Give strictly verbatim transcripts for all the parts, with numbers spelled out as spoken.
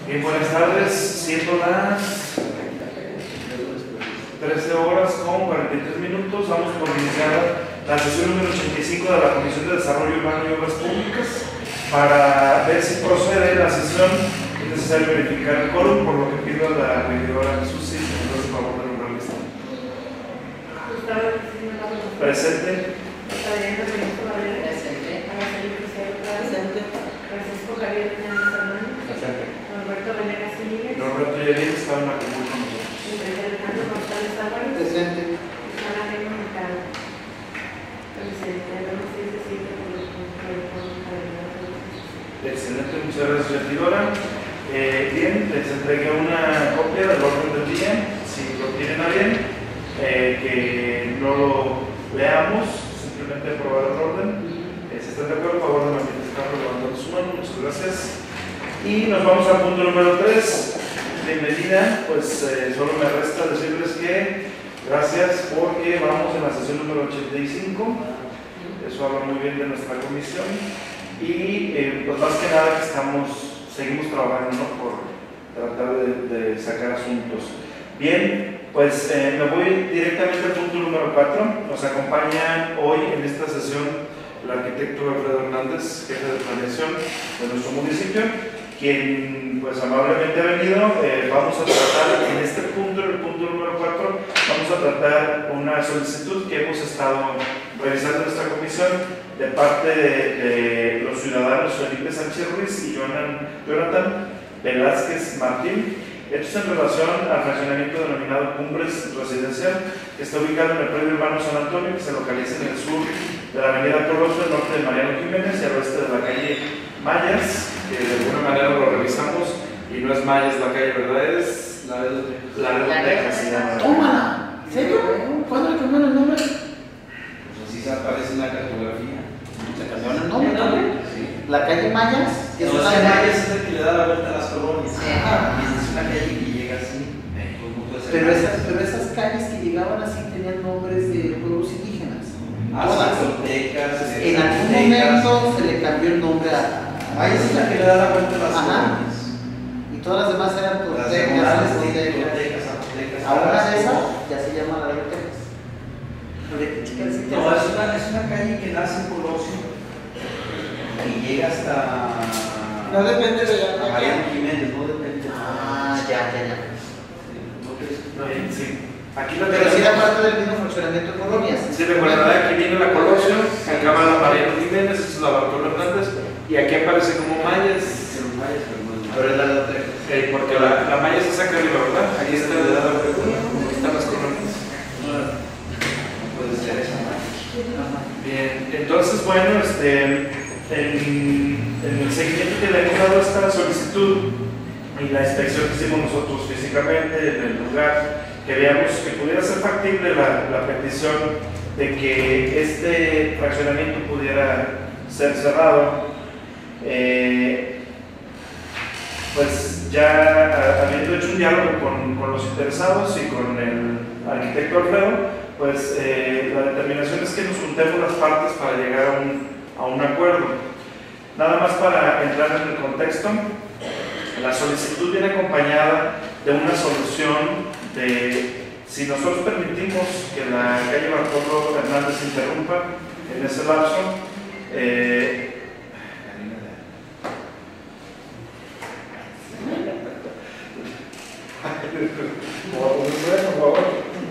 Bien, buenas tardes, siendo las trece horas con cuarenta y tres minutos, vamos por iniciar la sesión número ochenta y cinco de la Comisión de Desarrollo Urbano y Obras Públicas. Para ver si procede la sesión es necesario verificar el quórum, por lo que pido a la regidora Susi si nos hace favor de nombrar lista. Presente. Norberto Venegas Miguel. Norberto Yelín estaba en la común con nosotros. Alejandro González Álvarez. Presente. Ana Reyna Mercado. Presente. Vemos si se sigue por el Excelente, muchas gracias, regidora. Eh, bien, les entregué una copia del orden del día. Si lo tienen a bien, eh, que no lo leamos, simplemente aprobar el orden. Eh, si están de acuerdo, por favor de manifestarlo levantando su mano. Muchas gracias. Y nos vamos al punto número tres. Bienvenida, pues eh, solo me resta decirles que gracias porque vamos en la sesión número ochenta y cinco. Eso habla muy bien de nuestra comisión. Y eh, pues más que nada que estamos, seguimos trabajando, ¿no?, por tratar de, de sacar asuntos. Bien, pues eh, me voy directamente al punto número cuatro. Nos acompaña hoy en esta sesión el arquitecto Alfredo Hernández, jefe de planeación de nuestro municipio, quien pues amablemente ha venido. Eh, vamos a tratar en este punto, en el punto número cuatro, vamos a tratar una solicitud que hemos estado revisando en nuestra comisión de parte de, de los ciudadanos Felipe Sánchez Ruiz y Jonathan Velázquez Martín. Esto es en relación al fraccionamiento denominado Cumbres Residencial, que está ubicado en el predio urbano San Antonio, que se localiza en el sur de la avenida Colosio, al norte de Mariano Jiménez y al oeste de la calle Mayas, que de alguna manera lo revisamos y no es Mayas la calle, ¿verdad? Es la de Texas. ¡Tómala! ¿En serio? ¿Cuándo le cambiaron el nombre? Pues así se aparece en la cartografía. ¿Se cambiaron el nombre también? Sí. ¿La calle Mayas? No, la calle Mayas es el que le da la vuelta a las colonias. Ajá. Y es una calle que llega así. Pues no puede ser Pero Mayas. esas, pero esas calles que llegaban así tenían nombres de pueblos indígenas. Ah, Todas. Zacotecas, En algún momento se le cambió el nombre a. Mayas es la que le da la vuelta a las Ajá. colonias. Y todas las demás eran Las toltecas, demás, toltecas. Zacotecas, Zacotecas. A una de esas ya se llama la de Texas. No, es una, es una calle que nace en Colosio y llega hasta. No depende de la calle. Mariano Jiménez, no depende. Ah, ya, ya, ya. ¿No crees? Bien, sí. Aquí lo Pero sí era parte del mismo funcionamiento de colonias. Sí, recordará, aquí viene la Colosio, acaba la Mariano Jiménez, esta es la Bartolo Hernández, y aquí aparece como Mayas. Pero Mayas, pero no es Mayas. Pero es la de otra. Eh, porque la, la malla se saca arriba, ¿verdad? Ahí está, ahí están las colonias. No puede ser esa Mayas. Bien, entonces, bueno, este, en, en el seguimiento que le hemos dado a esta solicitud y la inspección que hicimos nosotros físicamente en el lugar, que veamos que pudiera ser factible la, la petición de que este fraccionamiento pudiera ser cerrado. Eh, Pues ya habiendo hecho un diálogo con, con los interesados y con el arquitecto Alfredo, pues eh, la determinación es que nos juntemos las partes para llegar a un, a un acuerdo. Nada más para entrar en el contexto, la solicitud viene acompañada de una solución de, si nosotros permitimos que la calle Bartolo Hernández se interrumpa en ese lapso, eh, por favor.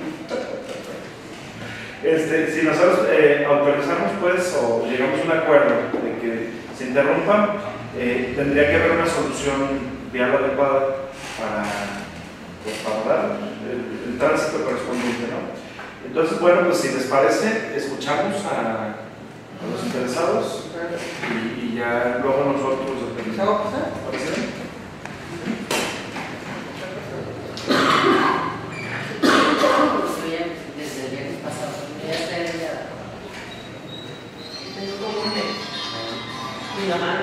Este, si nosotros eh, autorizamos, pues, o llegamos a un acuerdo de que se interrumpa, eh, tendría que haber una solución vial adecuada para, pues, para dar el, el tránsito correspondiente, ¿no? Entonces, bueno, pues si les parece, escuchamos a, a los interesados y, y ya luego nosotros determinamos. ¿Parece bien? Mi mamá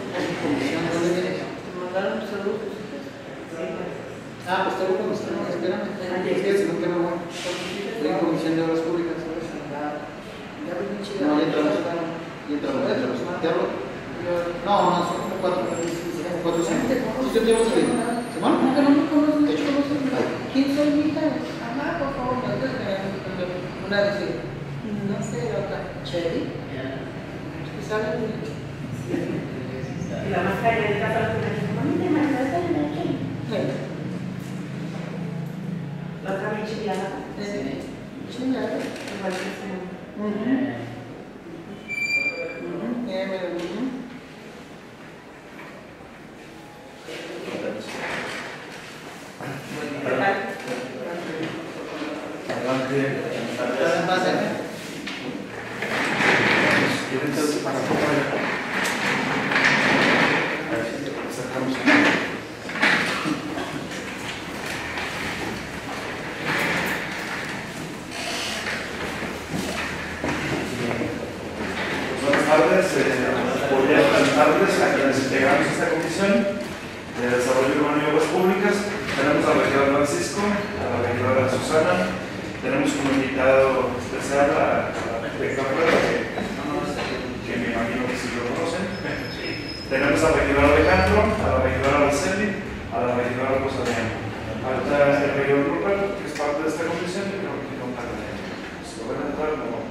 me mandaron saludos. Ah, pues tengo con usted, no, espérame. Es que si no, que me voy. Estoy en Comisión de Obras Públicas. No, ya entramos. Ya entramos, ya entramos. ¿Te hablo? No, no, son como cuatro. cuatrocientos. ¿Usted tiene otro libro? ¿Simón? No, que no me conozco, De hecho. no conozco. ¿Quién soy, mija? Mamá, por favor, me ayudas a una dice, no sé, otra, Cherry. ¿Y saben? Y la mascarilla de la persona que dice, mami, te mandaste a la aquí. La otra michelada. Sí. Chingada. Igual que se llama. Ujú. Ujú. Eh, me- ujú. Adelante. ¿Estás en base? ¿Quieren que para afuera? A ver si te acercamos. Buenas tardes, eh, buenas tardes a quienes integramos esta comisión de Desarrollo Urbano y Obras Públicas. Tenemos al regidor Francisco, a la regidora Susana, tenemos como invitado especial a, a la arquitecta que, que me imagino que sí lo conocen. Tenemos al regidor Alejandro, a la regidora Araceli, a la regidora Rosalía. Falta el regidor Rupert, que es parte de esta comisión, y creo que no tarda. Si lo van a entrar, no.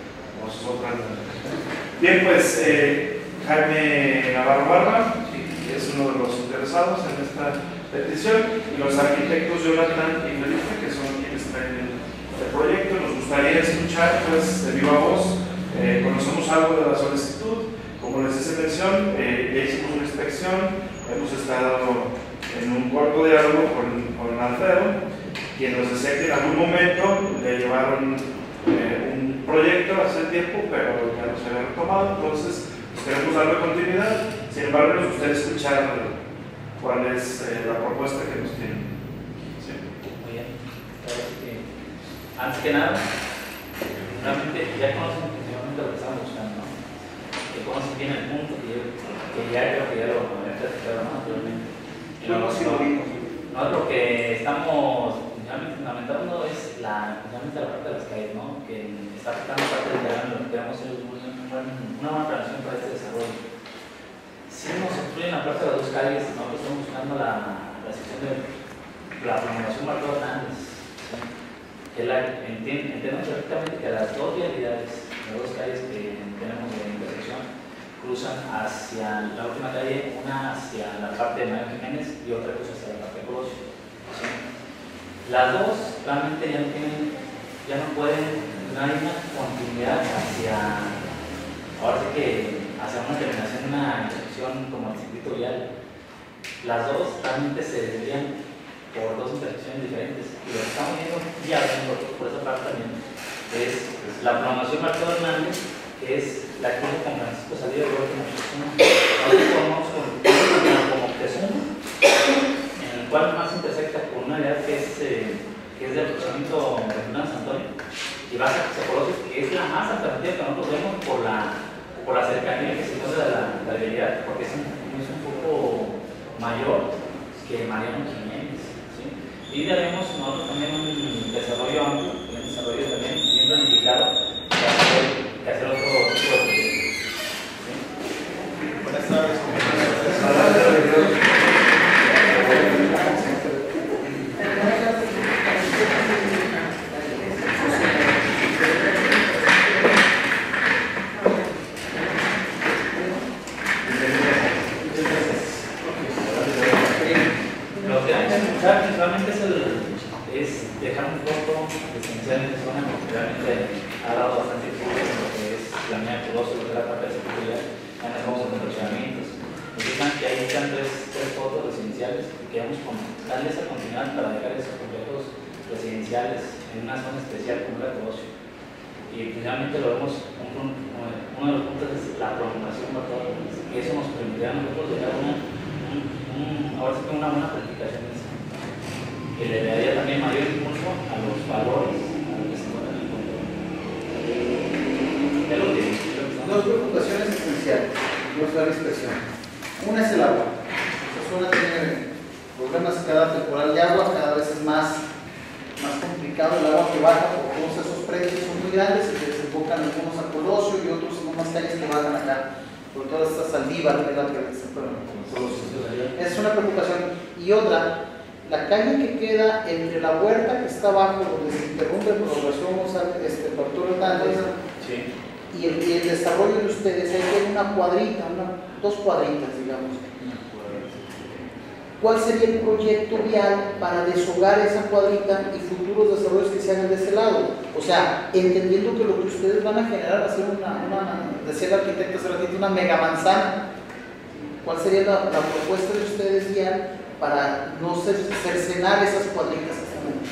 Bien, pues eh, Jaime Navarro Barba es uno de los interesados en esta petición y los arquitectos Jonathan y Felipe, que son quienes traen el, el proyecto. Nos gustaría escuchar pues de viva voz, eh, conocemos algo de la solicitud, como les hice mención, eh, ya hicimos una inspección, hemos estado en un corto diálogo con, con Alfredo, quien nos decía que en algún momento le llevaron eh, un proyecto hace tiempo, pero ya no se había retomado, entonces pues, queremos darle continuidad. Sin embargo, nos gustaría escuchar cuál es eh, la propuesta que nos tienen. Sí. Muy bien. Que, antes que nada, realmente ya conocen efectivamente lo que estamos buscando, ¿no? Que conocen bien el punto, que, yo, que ya creo que ya lo había platicado, ¿no? Naturalmente. No, no, no, lo que estamos realmente fundamentando es la, realmente la parte de las calles, ¿no? Que está afectando parte del terreno, lo que queremos es una buena planificación para este desarrollo. Si nos obstruyen la parte de las dos calles, nosotros estamos buscando la, la sección de la prolongación Marco Hernández, ¿sí? Que la, enti- entendemos perfectamente que las dos vialidades, las dos calles que tenemos de intersección, cruzan hacia la última calle, una hacia la parte de Mario Jiménez y otra cruza hacia la parte de Colosio, ¿sí? Las dos realmente ya no tienen, ya no pueden, no hay una continuidad hacia, ahora sí que hacia una terminación, una intersección como el circuito vial. Las dos realmente se desvían por dos intersecciones diferentes. Y lo que estamos viendo ya por esa parte también es la prolongación Marco Hernández, que es la que con Francisco Salido de Huerta Mochizuma. Nosotros formamos como Moctezuma, en el cual más intersecta con una área que es, eh, que es del procesamiento regional San Antonio, y va a Colosio, que es la más alternativa que nosotros vemos por la por la cercanía que se encuentra de la, de la vialidad, porque es un, es un poco mayor que Mariano Jiménez, ¿sí? Y daremos nosotros también un desarrollo amplio, un desarrollo también bien planificado que hacer, que hacer otro tipo de proyectos, ¿sí? Buenas tardes. Realmente es, el, es dejar un foco esencial en esa zona, porque realmente ha dado bastante impulso en lo que es la mía Colosio, lo que es la parte de seguridad, ya nos vamos en los funcionamientos. Entonces, que ahí están tres, tres fotos residenciales y queremos darle esa continuidad para dejar esos complejos residenciales en una zona especial como la Colosio. Y finalmente lo vemos, un, uno de los puntos es la prolongación para todos, y eso nos permitirá a nosotros llegar a una, un, un, ahora sí que una buena planificación de eso, que le daría también mayor impulso a los valores a los que se encuentran en el control. Ya lo que Dos preocupaciones esenciales, no es la inspección. Una es el agua. Esta zona tiene problemas cada temporal de agua, cada vez es más, más complicado el agua que baja por todos esos predios son muy grandes y se desembocan algunos a Colosio y otros en unas calles que bajan acá por todas estas saliva, ¿verdad? Que se fueron. Es una preocupación. Y otra, la calle que queda entre la huerta que está abajo, donde se interrumpe por oración González, este, por Arturo Hernández, Sí. y el, y el desarrollo de ustedes, ahí tiene una cuadrita, una, dos cuadritas, digamos. ¿Cuál sería el proyecto vial para deshogar esa cuadrita y futuros desarrollos que se hagan de ese lado? O sea, entendiendo que lo que ustedes van a generar va a ser una, una decía el arquitecto hace ratito, una mega manzana. ¿Cuál sería la, la propuesta de ustedes vial para no cer- cercenar esas cuadritas hasta el momento?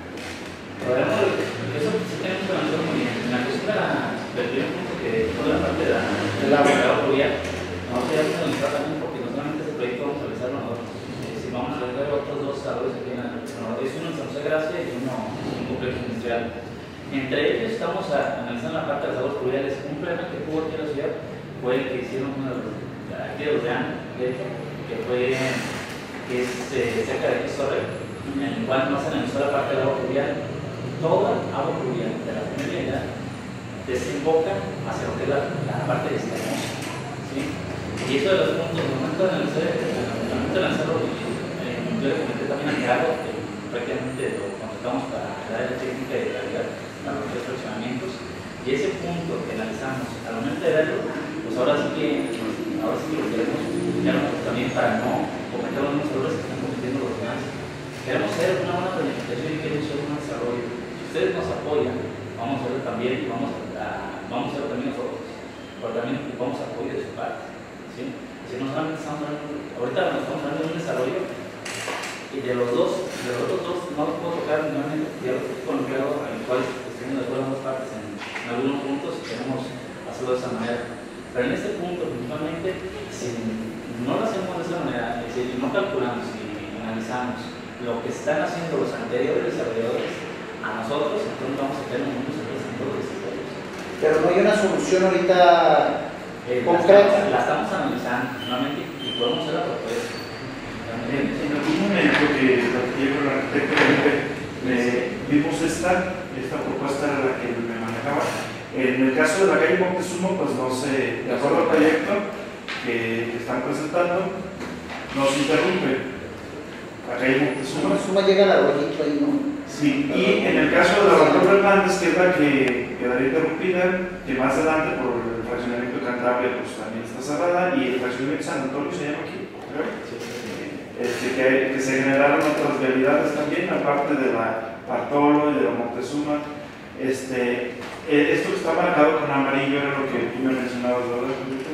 Podemos, eso sí tenemos que avanzar muy bien. En la cuestión de la, del primer punto que toda la parte de la, del agua fluvial, vamos a ir a analizar también porque no solamente ese proyecto vamos a realizarlo nosotros, eh, si vamos a ver otros dos desarrollos aquí en la es uno en San José Gracia y uno en un complejo industrial. Entre ellos estamos a, analizando la parte de las aguas fluviales. Un problema que tuvo aquí en la ciudad fue el que hicieron uno de los, aquí de Urreán, de hecho, que fue que es eh, cerca de Torre, en el cual no se analizó la parte del agua fluvial. Toda agua fluvial de la primera edad desemboca hacia lo que es la, la parte de Escamosa, ¿sí? Y eso de los puntos, al momento de analizar, al momento de lanzarlo, eh, yo le comenté también a Gerardo, que prácticamente lo contratamos para dar la técnica de calidad para los fraccionamientos, y ese punto que analizamos, al momento de verlo, pues ahora sí que, ahora sí que lo queremos ya nosotros también para no cometer los mismos errores que están cometiendo los demás. Queremos hacer una buena planificación y queremos hacer un buen desarrollo. Si ustedes nos apoyan, vamos a hacerlo también y vamos a, vamos a hacerlo también nosotros, pero también ocupamos apoyo de su parte, ¿sí? Si no solamente estamos hablando, ahorita nos estamos hablando de un desarrollo y de los dos, de los otros dos no los puedo tocar nuevamente, ya los he colocado en el cual estamos de acuerdo en dos partes en, en algunos puntos y queremos hacerlo de esa manera. Pero en este punto, principalmente, si no lo hacemos de esa manera, es decir, no calculamos y analizamos lo que están haciendo los anteriores desarrolladores a nosotros, entonces vamos a tener unos errores en todos los desarrollos. Pero no hay una solución ahorita eh, concreta. La, la estamos analizando nuevamente y podemos hacer la propuesta. En, en algún momento que platiqué con el arquitecto eh, vimos esta, esta propuesta era la que me manejaba. En el caso de la calle Moctezuma, pues no sé, de acuerdo al proyecto que, que están presentando, nos interrumpe. La calle Moctezuma. Moctezuma llega al arroyito ahí, ¿no? Sí, y en el caso de la Arturo Hernández, que es la que quedaría interrumpida, que más adelante por el fraccionamiento de Cantabria, pues también está cerrada, y el fraccionamiento de San Antonio se llama aquí, ¿verdad? Este, que, que se generaron otras realidades también, aparte de la Bartolo y de la Moctezuma. Este, esto que está marcado con amarillo era lo que tú me mencionabas, ¿verdad, Julita?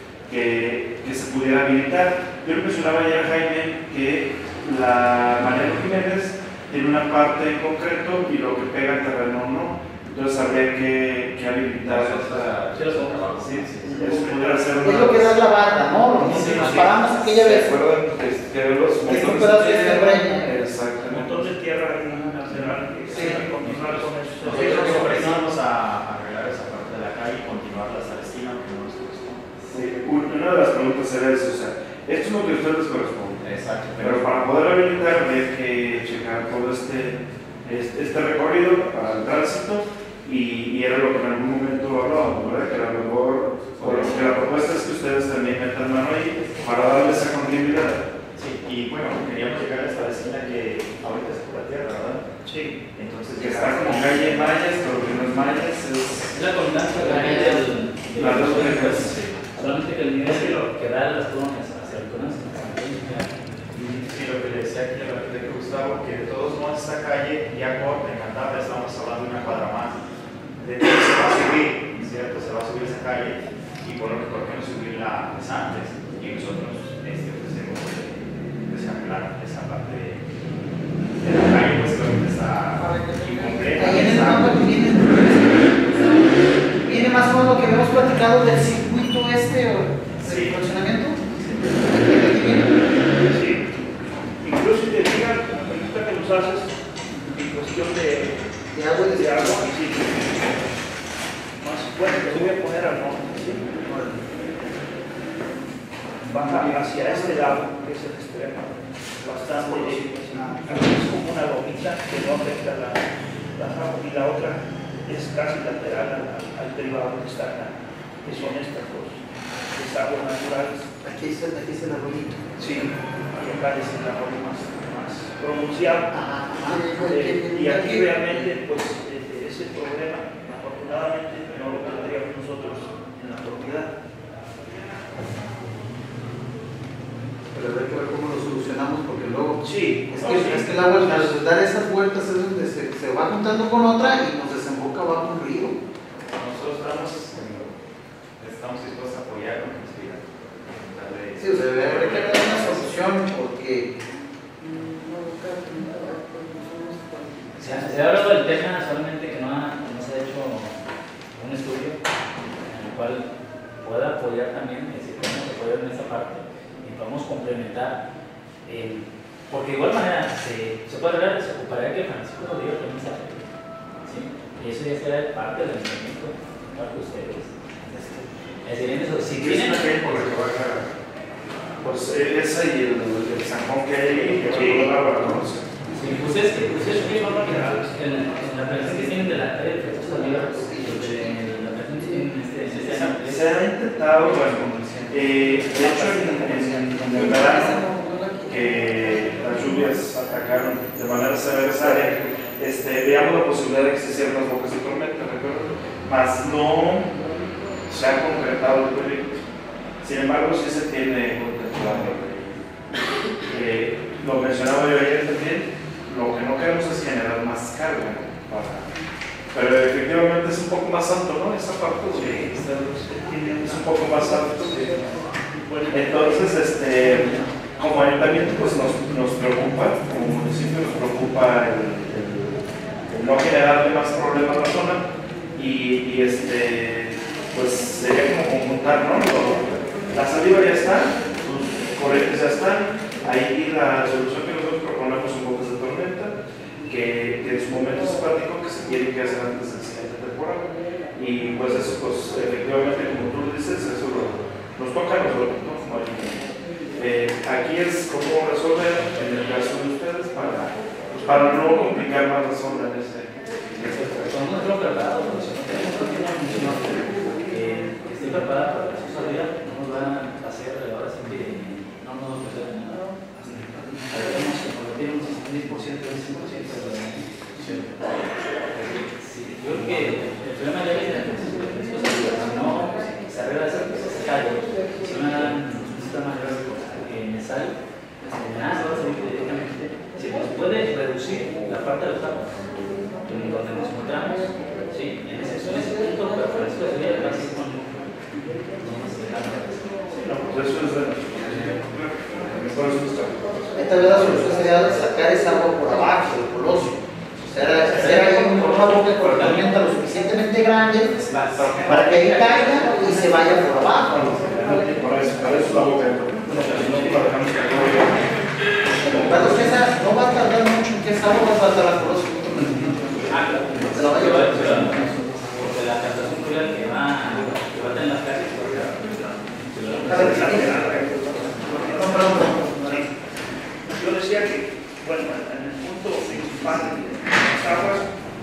Que, que se pudiera habilitar. Yo le mencionaba ayer a Jaime que la Mariano Jiménez tiene una parte en concreto y lo que pega el terreno no. Entonces habría que, que habilitar esa. Sí, sí, sí, eso pudiera ser Es lo que da la barra, ¿no? Sí, Nos sí. paramos aquella vez. ¿Se acuerdan que, que los Este motores pedazo tienen- es de breña. Exactamente. Motor de tierra nacional que Sí. hay que continuar con eso. Nosotros nos ofrecimos a arreglar esa parte de la calle y continuar la Celestina, que no nos corresponde. Sí, una de las preguntas era eso, o sea, esto es lo que a ustedes les corresponde. Exacto. Pero para poder habilitar hay que checar todo este, este, este recorrido para el tránsito y, y era lo que en algún momento hablábamos, ¿verdad? Que a lo mejor, o lo que la propuesta es que ustedes también metan mano ahí para darle esa continuidad. Sí, y bueno, queríamos llegar a esta vecina que ahorita es pura tierra, ¿verdad? Sí. Entonces, Que está como calle Mayas, pero que no es Mayas, es Es la constancia de la ley del. de las dos los únicas. puentes. Solamente que el nivel que lo que da las colonias hacia el corazón. sí, lo que le decía aquí al arquitecto Gustavo, que de todos modos esta calle ya corta, en Cantabria, estamos hablando de una cuadra más. De hecho, se va a subir, ¿cierto? Se va a subir esa calle y por lo que, ¿por qué no subirla pues, antes? Y nosotros este, ofrecemos desarreglar esa parte de, de la calle, pues que ahorita está incompleta. Ahí en el está- mapa que viene, viene más o menos lo que habíamos platicado del circuito este o del Sí. funcionamiento. Sí. Incluso si te fijas, la pregunta que nos haces en cuestión de, De agua y de de agua, sí. Más, bueno, te voy a poner al norte, ¿sí? Baja hacia este lado, que es el extremo, bastante, es como una lomita que no afecta la, la agua, y la otra es casi lateral al, al privado que está acá, que son estas dos. Es aguas naturales. Aquí es, aquí es el arroyito. Sí, acá es el arroyo más, más pronunciado. Ajá, ajá. Eh, y aquí realmente, pues, eh, ese problema, afortunadamente, no lo tendríamos nosotros en la propiedad. Pero hay que ver cómo lo solucionamos, porque luego Sí, es no, que, sí. es que el agua al dar esas vueltas es donde se, se va juntando con otra y nos desemboca bajo un río. Nosotros estamos, estamos dispuestos a apoyar lo que nos digan. Darle- Sí, o sea, habría que dar una solución porque Se ha, se ha hablado del tema, solamente que no, ha, no se ha hecho un estudio en el cual pueda apoyar también, es decir, cómo se puede en esa parte y podemos complementar, eh, porque de igual manera se, se puede hablar, se ocuparía que Francisco Rodríguez también se haga, ¿sí? Y eso ya será parte del entendimiento de parte de ustedes. Es decir, en eso, si tienen... Pues es ahí el, el zanjón que hay que Sí. va a la agua, ¿no? Sí, ustedes que ustedes tienen en la presencia que tienen de la calle de Jesús Oliva, de la presencia que tienen este, en este año, es- Se ha intentado, bueno, eh, de hecho en, en- en el verano, que las lluvias atacaron de manera severa esa área, este, veíamos la posibilidad de que se hicieran las bocas de tormenta, recuerdo, mas no se ha concretado el proyecto. Sin embargo, sí se tiene contemplado. Eh, lo mencionaba yo ayer también, lo que no queremos es generar más carga, ¿no? Para- pero efectivamente es un poco más alto, ¿no? Esa parte sí, es un poco más alto. Sí. Entonces, este, como ayuntamiento, pues nos, nos preocupa, como municipio nos preocupa el, el- el no generarle más problemas a la zona y, y este, pues sería como conjuntar, ¿no? Lo- la salida ya está, sus corrientes ya están, ahí la solución que nosotros proponemos son bocas de tormenta, que, que en su momento se platicó que se tiene que hacer antes del siguiente temporada. Y pues eso, pues efectivamente, como tú dices, eso lo, nos toca a nosotros, ¿no? Como ayuntamiento. Eh, aquí es cómo resolver en el caso de ustedes para, pues, para no complicar más la zona en ese. En ese Pues no creo preparado, pero si no tenemos que una función que esté preparada para que eso salga, no nos van a hacer ahora sí que no nos resuelven nada. Sabemos que convertir un sesenta y seis por ciento en cinco por ciento de la sí, yo creo que el problema ya viene del principio de Cristo, si no se arregla esa esa calle, si no dan un sistema necesario, nada va a salir directamente. Si nos puede reducir la parte de los tapos donde nos encontramos, sí, en ese, en ese punto, pero Francisco sería casi con No, pues eso es de nuestro. Por eso está. esta vez la solución sería sacar esa agua por abajo del Colosio. O sea, hacer ahí una boca de tormenta lo suficientemente grande para que ahí caiga y se vaya por abajo. Por eso, por eso la boca de tormenta. Si no, la dejamos que no Cuando que esa no va a tardar mucho en que esa agua va a tardar al Colosio. Ah, claro. Se la va a llevar. Porque la captación fluvial que va, que va a tener las calles, pues, A ver, sí. No, perdón, perdón. Yo decía que, bueno, en el punto principal de las aguas,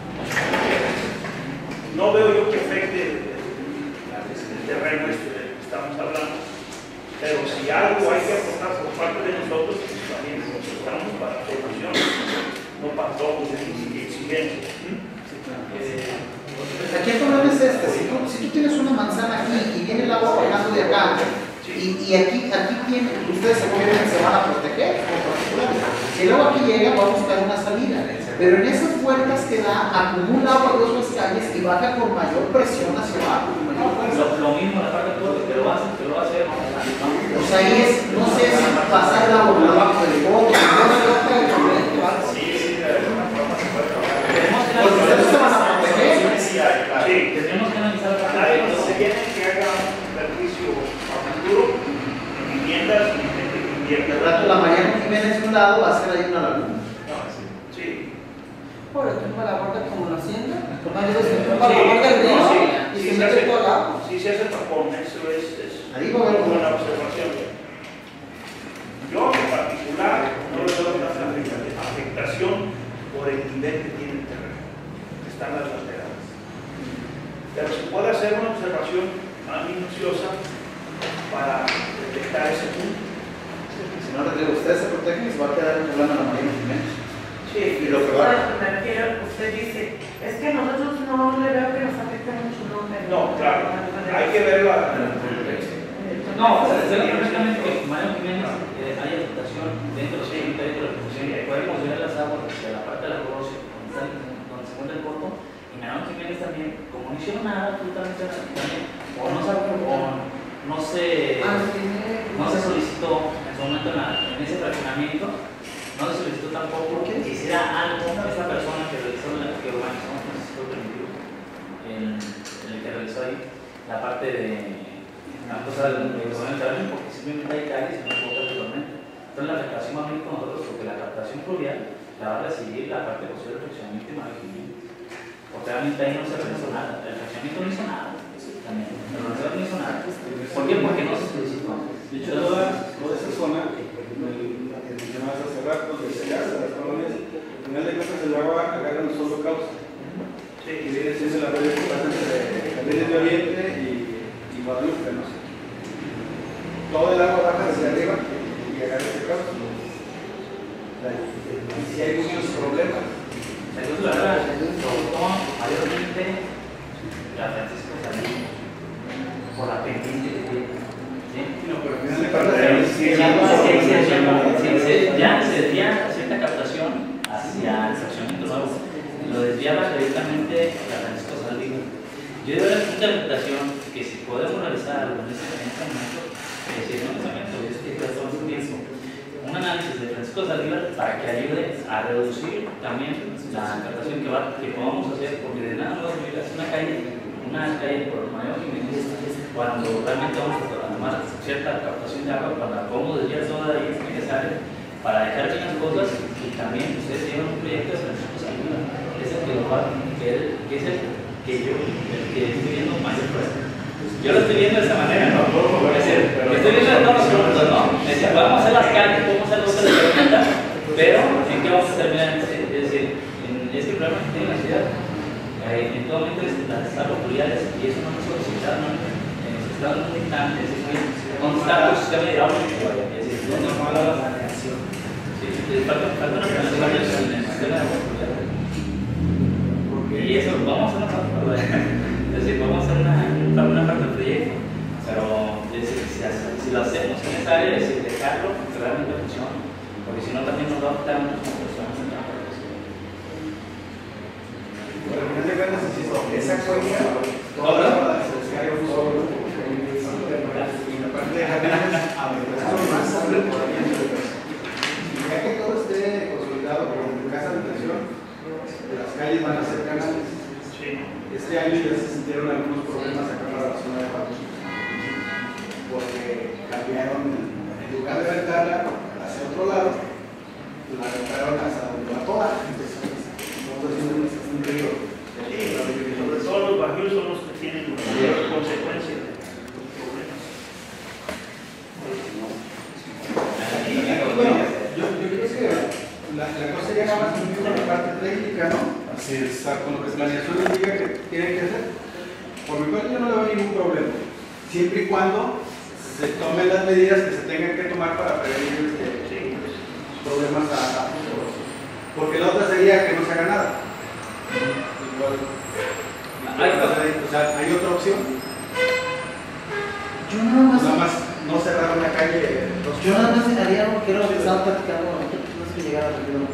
no veo yo que afecte el, el terreno este del que estamos hablando, pero si algo hay que aportar por parte de nosotros, pues también nos estamos para la formación, no para todos de exigencia. Eh, Aquí el problema es este, si tú, si tú tienes una manzana aquí y viene el agua bajando de acá, y, y aquí, aquí tiene, ustedes seguramente se van a proteger como particulares. Si el agua aquí llega, va a buscar una salida, pero en esas vueltas que da, acumula agua de otras calles y baja con mayor presión hacia abajo. con mayor fuerza. lo, lo mismo la parte de todo, que lo hace, que lo va a hacer, vamos a O sea, ahí es, no sé si pasar el agua por abajo del bote, no sé qué va a hacer. Sí, sí, de alguna forma se puede trabajar. Tenemos que Porque ustedes se van a proteger. Sí, hay, claro. sí, tenemos que analizar la parte nadie de nos todo. conviene que haga un perjuicio a futuro en viviendas y gente que invierta. El rato la Mariana Jiménez de un lado va a ser ahí una laguna. Sí. Por ejemplo, la borda como la hacienda, no hay veces que toma la borda del río Sí, y sí se se mete hace, todo el agua. sí se hace tapón, eso es, es Ahí va a haber una buena observación. Yo en particular no le veo tanta afectación por el nivel que tiene el terreno, que están las laterales. Pero se puede hacer una observación más minuciosa para no les digo, ustedes se protegen y se va a quedar el problema en la Marina Jiménez. Sí, Y lo que va- bueno, me refiero, usted dice, es que nosotros no le veo que nos afecte mucho, ¿no? Pero- No, claro, hay que ver la... No, o sea, sé perfectamente que Mario Jiménez eh, hay afectación dentro de los comentarios de la producción. Podemos ver las aguas hacia la parte de la corrosión, donde, está el- donde se encuentra el puerto, y Mario Jiménez también, como no hicieron nada, absolutamente nada, también, o no se, o no se, Ah, tiene- no se solicitó en su momento en, la, en ese fraccionamiento, no se solicitó tampoco que hiciera algo esa persona que realizó, la, que organizó, no sé si fue permitido, el, el que realizó ahí la parte de una cosa del gobierno, porque simplemente hay calles y no se bota totalmente. Entonces la afectación va a venir con nosotros porque la captación fluvial la va a recibir la parte posterior del fraccionamiento y mantenimiento. Porque realmente ahí no se realizó nada. El fraccionamiento no hizo nada. También. El organizador no hizo nada. ¿Por qué? Porque no se solicitó. Dicho, toda, toda esa zona, la que mencionabas hace rato, de Segarra, las colonias, al final de cuentas el agua agarra un solo cauce. Y viene siendo la red que pasa entre Jardines de Oriente y, y Guadalupe, no sé. Todo el agua baja hacia arriba y agarra ese cauce. Y si hay muchos problemas. Entonces la verdad, sobre todo mayormente la Francisco Salinas, por la pendiente que tiene. ¿Sí? No, pero al final de Sí, cuentas, sí, sí, sí, sí, sí, ya se desvía cierta captación hacia el fraccionamiento nuevo. Lo desviaba directamente a la Francisco Salinas. Yo doy la interpretación que si podemos realizar algo en este momento, es decir, no en este momento, es que ya estamos en tiempo, un análisis de Francisco Salinas para que ayude a reducir también la captación que, va, que podamos hacer, porque de nada nos es una calle, una calle por mayor Jiménez, cuando realmente vamos a tomar cierta captación de agua, para cómo desviar toda ahí es necesario para dejar bien las cosas. Y también ustedes tienen un proyecto de Francisco Salinas, que es el que, lo va, que, el, que es el que yo, el que estoy viendo mayor problema. Yo lo estoy viendo de esa manera, ¿no? Es decir, estoy viendo de todos los puntos, ¿no? Es decir, podemos hacer las calles, podemos hacer cosas de tormenta, pero ¿en qué vamos a terminar? Es decir, en este problema que tiene la ciudad, eh, en todo momento es las aguas pluviales, y eso no nos solicitaron, ¿no? En los estados muy tan, es decir, ¿dónde está el sistema hidráulico? Es decir, ¿dónde está la planeación? Sí, falta, falta una planeación en el sistema de aguas pluviales. Y eso, vamos a hacer una parte, es decir, vamos a hacer una, una parte del proyecto, pero es decir, si, si lo hacemos en esta área, es decir, dejarlo que realmente funcione, porque si no también nos va a afectar mucho como personas en la operación. Pero al final de cuentas, insisto, esa cuenca, toda la necesidad de un solo, y la parte de Jardines, son más amplio por ahí. Y ya que todo esté consolidado con casa de habitación, las calles van a ser canales. Este año ya se sintieron algunos problemas acá para la zona de Patos, porque cambiaron, en lugar de rentarla hacia otro lado, la rentaron hasta donde va toda. Entonces, es un río. Sí, sobre todo los bajíos son los que tienen mayores consecuencias de los problemas. Bueno, yo, yo creo que la, la cosa ya va más bien por la parte técnica, ¿no? Así es, con lo que la planeación les diga que tienen que hacer. Por mi parte yo no le veo ningún problema, siempre y cuando se tomen las medidas que se tengan que tomar para prevenir este, sí, problemas a, a futuro. Porque la otra sería que no se haga nada. Igual, Hay, o sea, hay otra opción. Yo nada más, Nada más no cerrar una calle. yo nada más haría algo que era lo que estaba platicando ahorita, no es que llegara primero.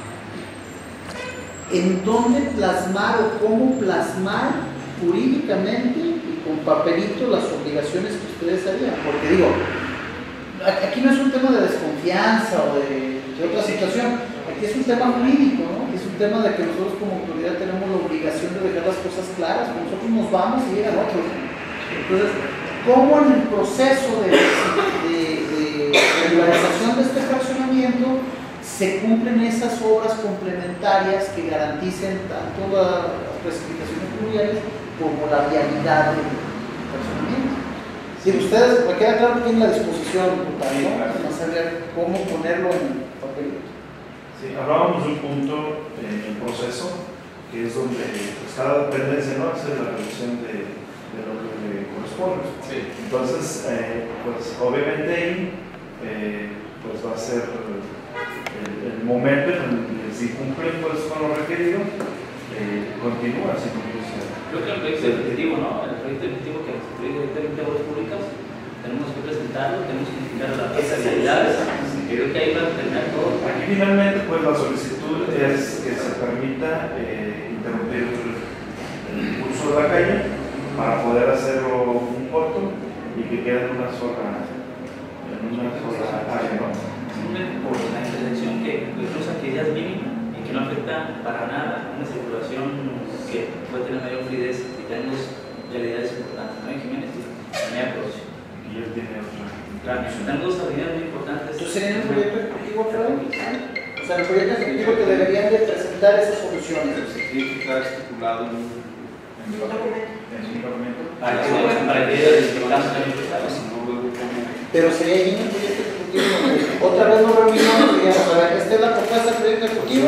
¿En dónde plasmar o cómo plasmar jurídicamente y con papelito las obligaciones que ustedes harían? Porque digo, aquí no es un tema de desconfianza o de, de otra situación, aquí es un tema jurídico, ¿no? Es un tema de que nosotros como autoridad tenemos la obligación de dejar las cosas claras, porque nosotros nos vamos y llegan otros. Entonces, ¿cómo en el proceso de, de, de regularización de este fraccionamiento se cumplen esas obras complementarias que garanticen tanto las precipitaciones fluviales como la vialidad del fraccionamiento? Si ustedes, me queda claro que tienen la disposición total, ¿no? No saber cómo ponerlo en papel. Sí, hablábamos de un punto en el proceso, que es donde pues, cada dependencia no hace la reducción de, de lo que le corresponde. Sí. Entonces, eh, pues obviamente ahí, eh, pues va a ser el, el momento en el que si cumplen pues, con lo requerido, eh, continúa sin conclusión. Creo que el proyecto ejecutivo, ¿no? El proyecto ejecutivo que se trae directamente a obras públicas, tenemos que presentarlo, tenemos que indicar las especialidades. Creo que ahí va a terminar todo. Aquí finalmente pues la solicitud es que se permita eh, interrumpir el curso de la calle para poder hacerlo un corto y que quede en una sola, en una sola área, ¿no? Simplemente por la intersección que incluso actividad mínima y que no afecta para nada una circulación que puede tener mayor fluidez y tenemos realidades importantes, ¿no? Jiménez y Media Producción. Y él tiene otra. Claro, tenemos dos avenidas muy importantes. ¿Entonces sería el proyecto ejecutivo, Fred? O sea, el proyecto ejecutivo que deberían de presentar esas soluciones. Se tiene que estar estipulado en un En un documento. Para que para que identificamos también los estados. Pero sería ahí en el proyecto ejecutivo donde otra vez nos reunimos y digamos, a ver, esta es la propuesta del proyecto ejecutivo.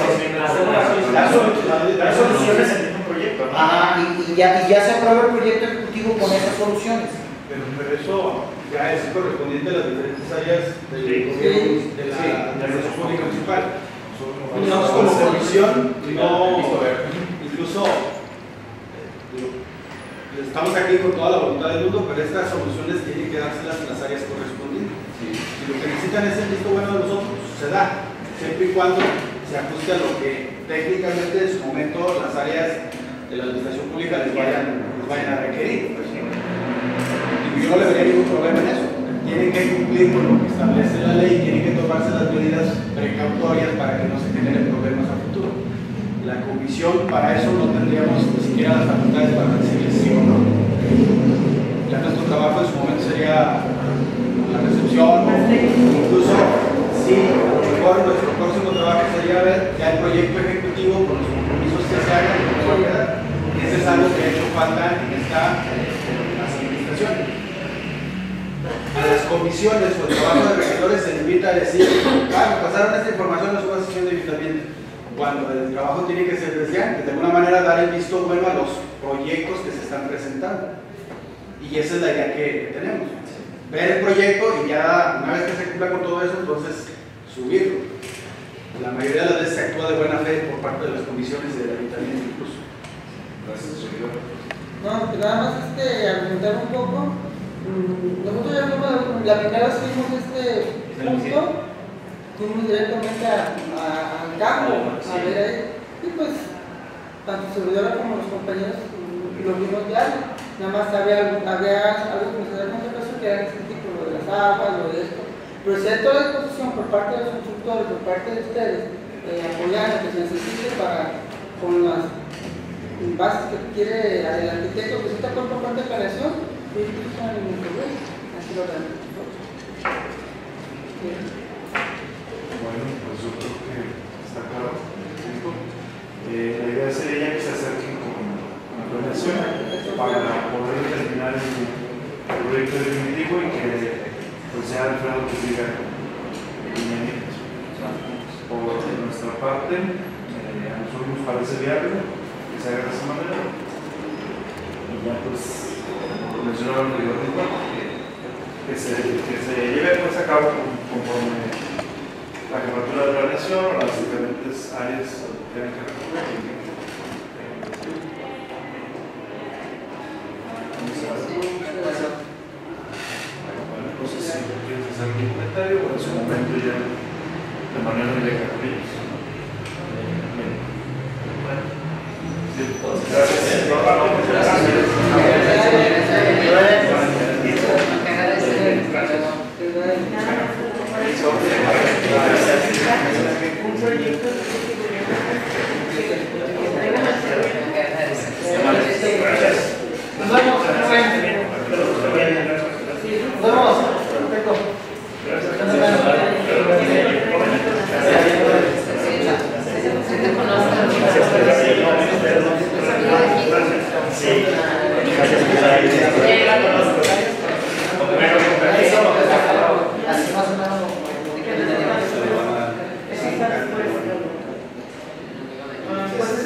Las soluciones en ningún proyecto, ¿no? Ah, y, y, ya, y ya se aprueba el proyecto ejecutivo con esas soluciones. Pero, pero eso ya es correspondiente a las diferentes áreas del Sí. gobierno de la Sí. administración pública municipal. Nosotros como comisión, no, incluso eh, digo, estamos aquí con toda la voluntad del mundo, pero estas soluciones tienen que dárselas en las áreas correspondientes. Si lo que necesitan es el visto bueno de nosotros, se da, siempre y cuando se ajuste a lo que técnicamente en su momento las áreas de la administración pública les vayan, les vayan a requerir. Pues, ¿sí? Y yo no le vería ningún problema en eso. Tienen que cumplir con lo que establece la ley, tienen que tomarse las medidas precautorias para que no se generen problemas a futuro. La comisión, para eso no tendríamos ni siquiera las facultades para decirles sí o no. Ya nuestro trabajo en su momento sería la recepción, o incluso sí, a lo mejor nuestro próximo trabajo sería ver ya el proyecto ejecutivo con los compromisos que se hagan, y ese es algo que ha hecho falta en esta en las administraciones. A las comisiones o el trabajo de regidores se limita a decir, ah, pasaron esta información a su sesión de ayuntamiento, cuando el trabajo tiene que ser desde antes, de alguna manera dar el visto bueno a los proyectos que se están presentando. Y esa es la idea que, que tenemos. Ver el proyecto y ya una vez que se cumpla con todo eso, entonces subirlo. La mayoría de las veces se actúa de buena fe por parte de las comisiones y del ayuntamiento incluso. Gracias, regidor. No, que nada más este, argumentar un poco. Nosotros ya fuimos, la primera vez que vimos este punto, fuimos directamente a, a, al campo, a ver ahí, y pues, tanto servidora como los compañeros lo vimos ya, nada más había, había algo que nos da contra que era este tipo, lo de las aguas, lo de esto, pero si hay toda la disposición por parte de los constructores, por parte de ustedes, eh, apoyando que se necesite para, con las bases que quiere el arquitecto que se está con parte de planeación, y no hay ningún problema, así lo dan. Bueno, pues yo creo que está claro. Eh, la idea sería ya que se acerquen con la planeación para poder terminar el, el proyecto definitivo y que pues, sea Alfredo que diga lineamientos. Por nuestra parte, eh, a nosotros nos parece viable que se haga de esa manera. Y ya pues mencionaron el que, que, se, que se lleve pues, a cabo conforme la jefatura de planeación o las diferentes áreas que tienen que recurrir. Bueno, entonces si quieres hacer algún comentario, o en su momento ya de manera directa con ellos. Bien. Bueno. Sí, entonces, gracias. No, no, pues, gracias. Un proyecto Nos vemos, nos vemos. Nos vemos. Perfecto. Así más o menos. pues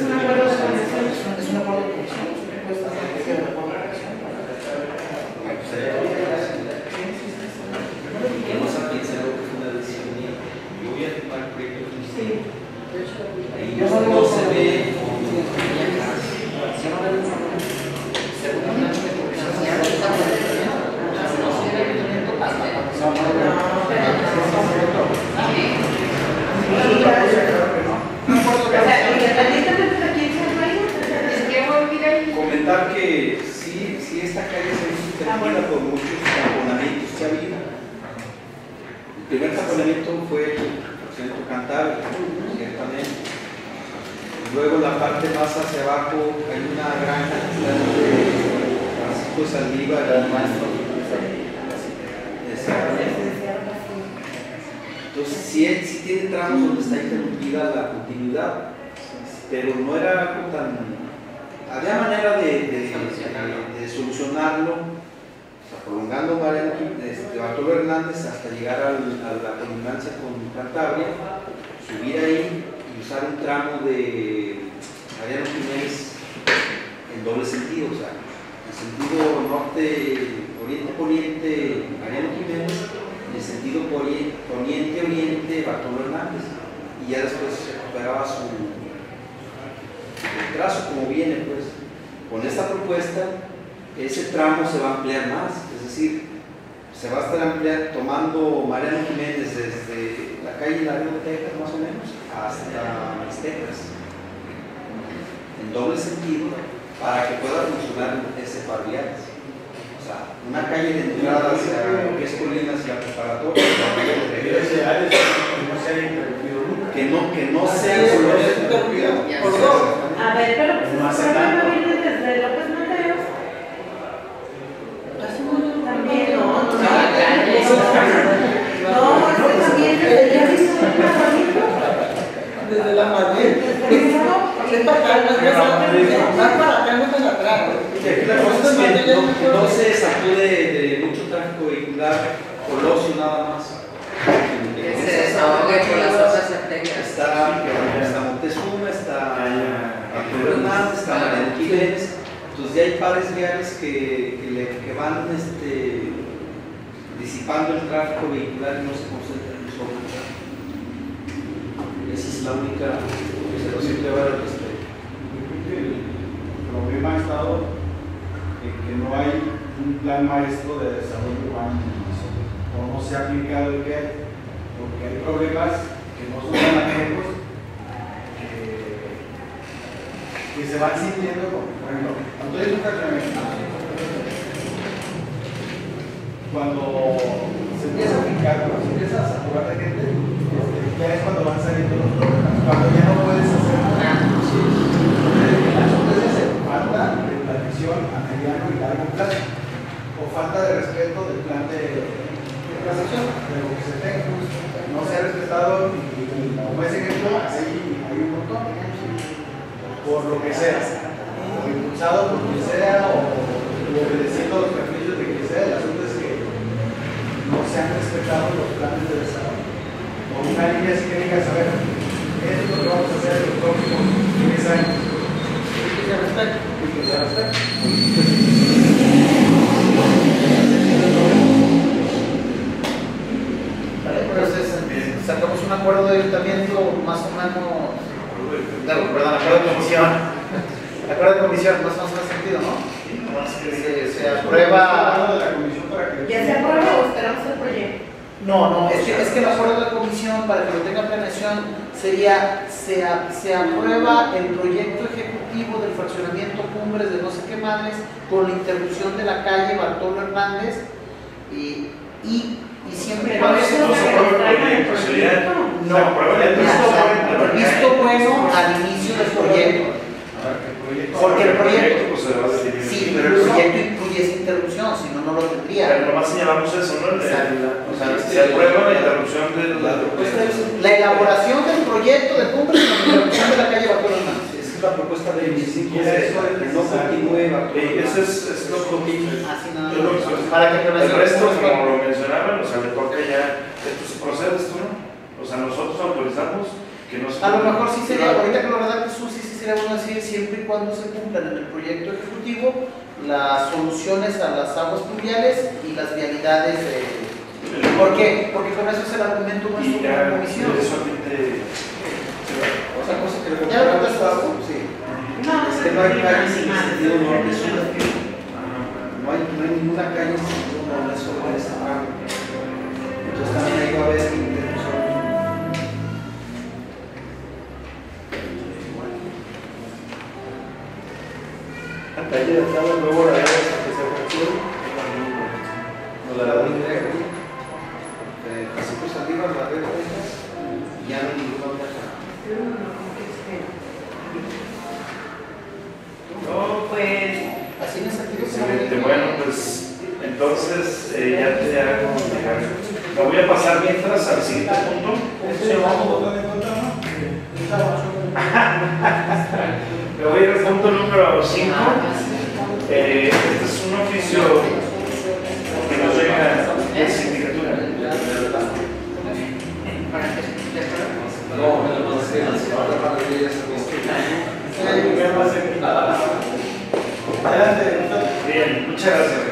primer taponamiento fue el fraccionamiento Cantabria, ciertamente. Luego la parte más hacia abajo hay una granja que está de Francisco Saldívar y Maestro. Entonces sí, sí tiene tramos donde está interrumpida la continuidad, pero no era algo tan... Había manera de, de, de, de solucionarlo, o sea, prolongando Mariano de Bartolo Hernández hasta llegar al, a la colindancia con Cantabria, subir ahí y usar un tramo de Mariano Jiménez en doble sentido, o sea, en sentido norte, oriente-poniente Mariano Jiménez, en el sentido poniente-oriente Bartolo Hernández, y ya después se recuperaba su el trazo como viene. Pues con esta propuesta ese tramo se va a ampliar más, es decir, se va a estar ampliando, tomando Mariano Jiménez desde la calle Laredo de Texas más o menos hasta las Texas en doble sentido para que pueda funcionar ese par viales. O sea, una calle de entrada hacia lo que es Colinas y la preparatoria, que no, que no sea interrumpido. A ver, pero pues no no viene desde López Mateos. También, no, no, no. No, este también desde la Madrid. Es para acá, no es más para acá, no es para atrás. La cosa es que no, no se sacude de mucho tráfico vehicular Colosio nada más. Se desahogue por las otras arterias. Está, está Montezuma, está Arturo Hernández, está Mariano Jiménez. Entonces ya hay pares viales que, que, le, que van este, disipando el tráfico vehicular y no se concentran en un solo lugar. Esa es la única observación que va a dar respecto. El problema ha estado en que no hay un plan maestro de desarrollo urbano o no se ha aplicado el que hay, porque hay problemas que no son tan ajenos que, que se van sintiendo. Por ejemplo, cuando hay un fraccionamiento, cuando se empieza a aplicar, cuando se empieza a saturar de gente, ya es cuando van saliendo los problemas, cuando ya no puedes hacer nada. Las otras veces falta de planeación a mediano y largo plazo, o falta de respeto del plan de transacción, de lo que se tenga. No se ha respetado, y, y como ese ejemplo, ahí hay un montón, por lo que sea, o impulsado por quien sea, o, o obedeciendo a los caprichos de quien sea. El asunto es que no se han respetado los planes de desarrollo. O una línea así que diga, a ver, esto es lo que vamos a hacer en los próximos diez años. Y que se respete. Y que se respete. Entonces, sacamos un acuerdo de ayuntamiento más o menos, no, perdón, acuerdo de comisión. Acuerdo de comisión, más o menos en sentido, ¿no? Se, se aprueba. ¿Ya se aprueba o esperamos el proyecto? No, no, es que, es que el acuerdo de la comisión, para que lo tenga planeación, sería, se, se aprueba el proyecto ejecutivo del fraccionamiento Cumbres de no sé qué madres, con la interrupción de la calle Bartolo Hernández, y, y, y siempre Pero eso no se aprueba el proyecto, sería, no, se aprueba el el visto bueno al inicio del proyecto. Porque el proyecto, pues se va a decidir. sí, pero el proyecto incluye esa interrupción, si no, no lo tendría. Pero nomás señalamos eso, ¿no? El de- o sea, se aprueba la interrupción de la propuesta. La elaboración del proyecto de Cumbres con la interrupción de la calle Bartolo Hernández. Esa es la propuesta de veinticinco, Y eso que no continúe Bartolo. Y eso es, es lo que Así nada es lo que- más. Para que el resto, como lo mencionaban, o sea, le toca ya, esto se procede, esto no. O sea, nosotros autorizamos que no se. A lo mejor sí sería, ahorita que lo redactes tú, sí, sí sería bueno decir, siempre y cuando se cumplan en el proyecto ejecutivo las soluciones a las aguas pluviales y las vialidades de... ¿Por qué? Porque con eso es el argumento nuestro Y de la ya, comisión. eso a ti te- Otra cosa que le ¿Ya lo comentaba contaste? Gustavo, sí. No, Es que no hay calles en el sentido norte-sur. No hay, no hay ninguna calle en el sentido norte sobre ese tramo. Entonces también ahí va a haber interrupción. La calle de acá, luego la vez que se fractura, No la da directo. Francisco Saldívar arriba, barrer cosas y ya no hay ninguna otra cosa. No, pues. Así no se activa. Excelente, bueno, pues entonces eh, ya te hago llegar. Me voy a pasar mientras al siguiente punto. Me voy a ir al punto número cinco. Eh, este es un oficio que nos llega de sindicatura. No, no, no sé, ahora para que ya se Bien, muchas gracias.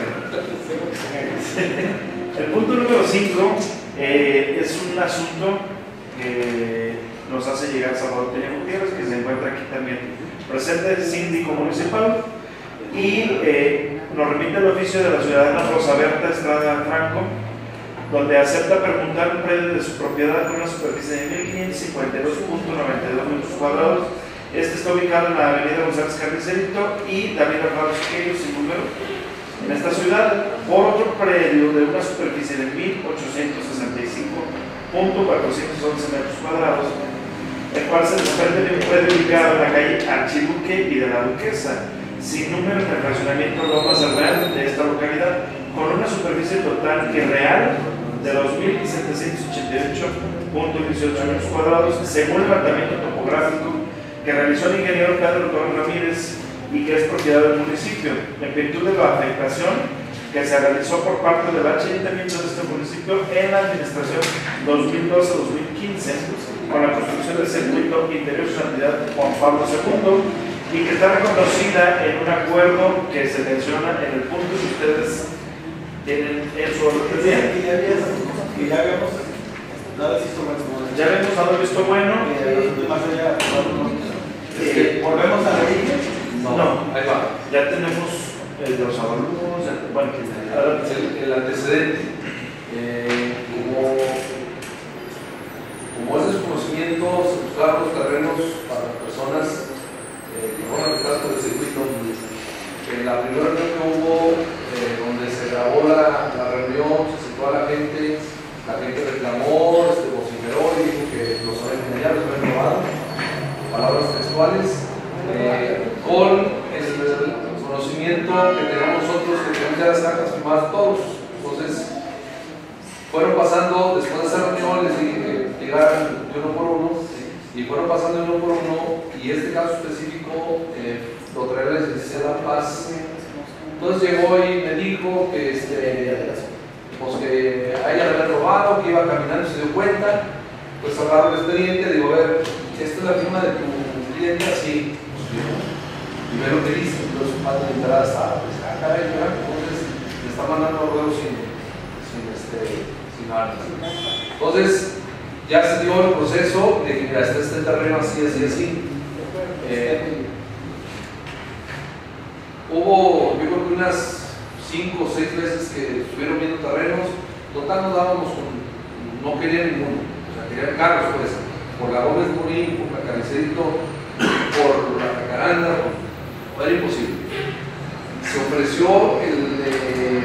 El punto número cinco eh, es un asunto que nos hace llegar Salvador Peña Gutiérrez, que se encuentra aquí también presente, el síndico municipal, y eh, nos remite el oficio de la ciudadana Rosa Berta Estrada Franco, donde acepta permutar un predio de su propiedad con una superficie de mil quinientos cincuenta y dos punto noventa y dos metros cuadrados. Este está ubicado en la avenida González Carnicerito y David Alfaro Siqueiro, sin número, en esta ciudad, por otro predio de una superficie de mil ochocientos sesenta y cinco punto cuatrocientos once metros cuadrados, el cual se desprende de un predio ubicado en la calle Archiduque y de la Duquesa, sin número en el fraccionamiento Lomas del Real de esta localidad, con una superficie total y real de dos mil setecientos ochenta y ocho punto dieciocho metros cuadrados, según el levantamiento topográfico que realizó el ingeniero Pedro Torres Ramírez y que es propiedad del municipio, en virtud de la afectación que se realizó por parte del ayuntamiento de este municipio en la administración dos mil doce a dos mil quince con la construcción del circuito interior de su santidad Juan Pablo segundo, y que está reconocida en un acuerdo que se menciona en el punto que ustedes tienen en su orden del día. Y ya habíamos dado el visto bueno. Ya habíamos dado el visto bueno. Más allá, eh, ¿volvemos a la línea? No, no, ahí va. Ya tenemos el de los avalúos, bueno, el, el antecedente. Eh, como, como es desconocimiento, se buscaron los terrenos para las personas eh, que fueron afectadas por el circuito. En la primera reunión que hubo, eh, donde se grabó la, la reunión, se sentó a la gente, la gente reclamó, este, vociferó y dijo que los habían engañado, los habían robado, palabras textuales, eh, con el, el conocimiento que tenemos nosotros, que tenemos ya las cartas firmadas todos. Entonces, fueron pasando, después de esa reunión, les dije que llegaran de uno por uno, y fueron pasando de uno por uno, y este caso específico eh, lo trae la licenciada Paz. Entonces llegó y me dijo que, este, pues que a ella le habían robado, que iba caminando y se dio cuenta. Pues agarró el expediente, digo, a ver, esta es la firma de tu cliente, así, y ve lo que dice. Entonces su padre de entrada estaba, pues, ah, caray, ¿verdad? Entonces le está mandando los ruedos sin, sin, este, sin armas. Entonces ya se dio el proceso de que mira, está este terreno así, así, así. Eh, hubo, yo creo que unas cinco o seis veces que estuvieron viendo terrenos, total nos dábamos con, no querían ninguno, o sea, querían carros pues, por la Gómez Morín, por la Canicerito, por la Jacaranda, no, era imposible. Se ofreció el de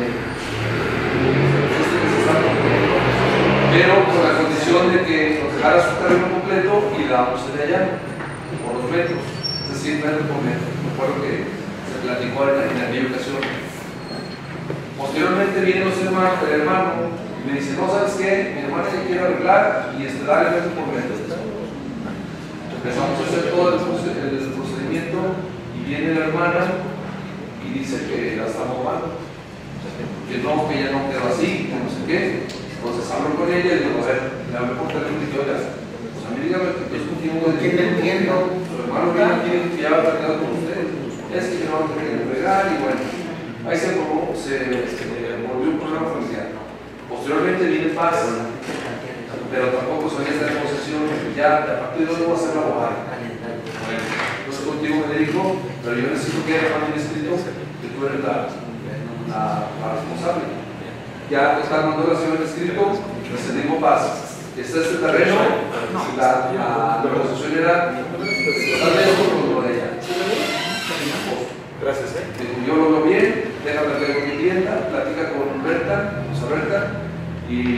este que se está proponiendo, pero con la condición de que nos dejara su terreno completo y le damos el de allá, por los metros, es decir, metro por metro. Me acuerdo que se platicó en, en aquella ocasión. Posteriormente viene los hermanos, el hermano y me dice, no, ¿sabes qué? Mi hermana se quiere arreglar y este, darle metro por metro. Empezamos a hacer todo el, el procedimiento y viene la hermana y dice que la está robando, que no, que ella no quedó así, que no sé qué. Entonces hablo con ella y le digo, a ver, le hablo por teléfono y digo, oiga, pues a mí dígame que es contigo de que no entiendo. Su hermano viene aquí que ya va a quedar con ustedes, es que no van a tener que entregar y bueno, ahí se formó, se, se volvió un problema familiar. Posteriormente viene Paz, pero tampoco se había esta posesión, ya a partir de hoy voy a hacer la abogada. Bueno, no sé contigo me dijo, pero yo necesito que haya un escrito que tú eres la, la, la responsable. Ya está mandando la señora escrito, recibimos Paz. Está este terreno, la, la, la posesión era totalmente por ella. Gracias, ¿eh? Yo lo veo bien, déjame ver con mi clienta, platica con Berta, Rosa Berta, y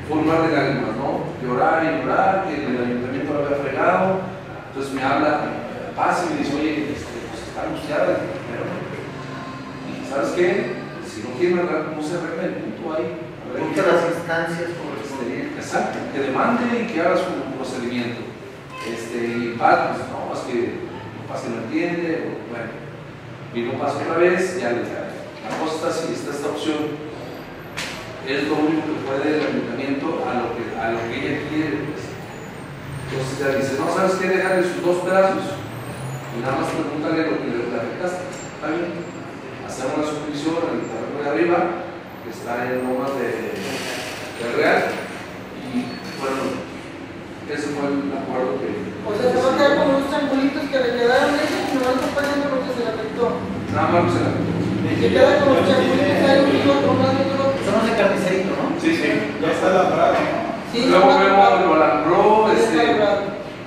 fue un mar de lágrimas, ¿no? Llorar y llorar, que el ayuntamiento lo había fregado. Entonces me habla, pasa y me dice, oye, este, pues está anunciada. Y ¿sabes qué? Si no quieren arreglar, ¿cómo se arregla el punto ahí? Busca las instancias correspondientes. Exacto, que demande y que haga su procedimiento. Este, y paz, pues no, es que paz que no entiende, o, bueno, vino paz otra vez, ya le da. La cosa está así, está esta opción. Es lo único que puede el ayuntamiento a lo que, a lo que ella quiere. Pues. Entonces ya dice, no, ¿sabes qué? Déjale sus dos pedazos y nada más pregúntale lo que le afectaste. Está bien. Hacer una suscripción en el terreno de arriba, que está en Lomas de, de Real, y bueno, ese fue el acuerdo que. O sea, se va a quedar con unos triangulitos que le quedaron esos y no van acompañando lo que se le afectó. Nada más se la afectó. Se queda con los triangulitos, hay un otro, un lado y otro. Son los de carnicerito, ¿no? Sí, sí. Ya está labrado, ¿no? Sí, luego está vemos labrado. lo alambró, Ya está este. labrado.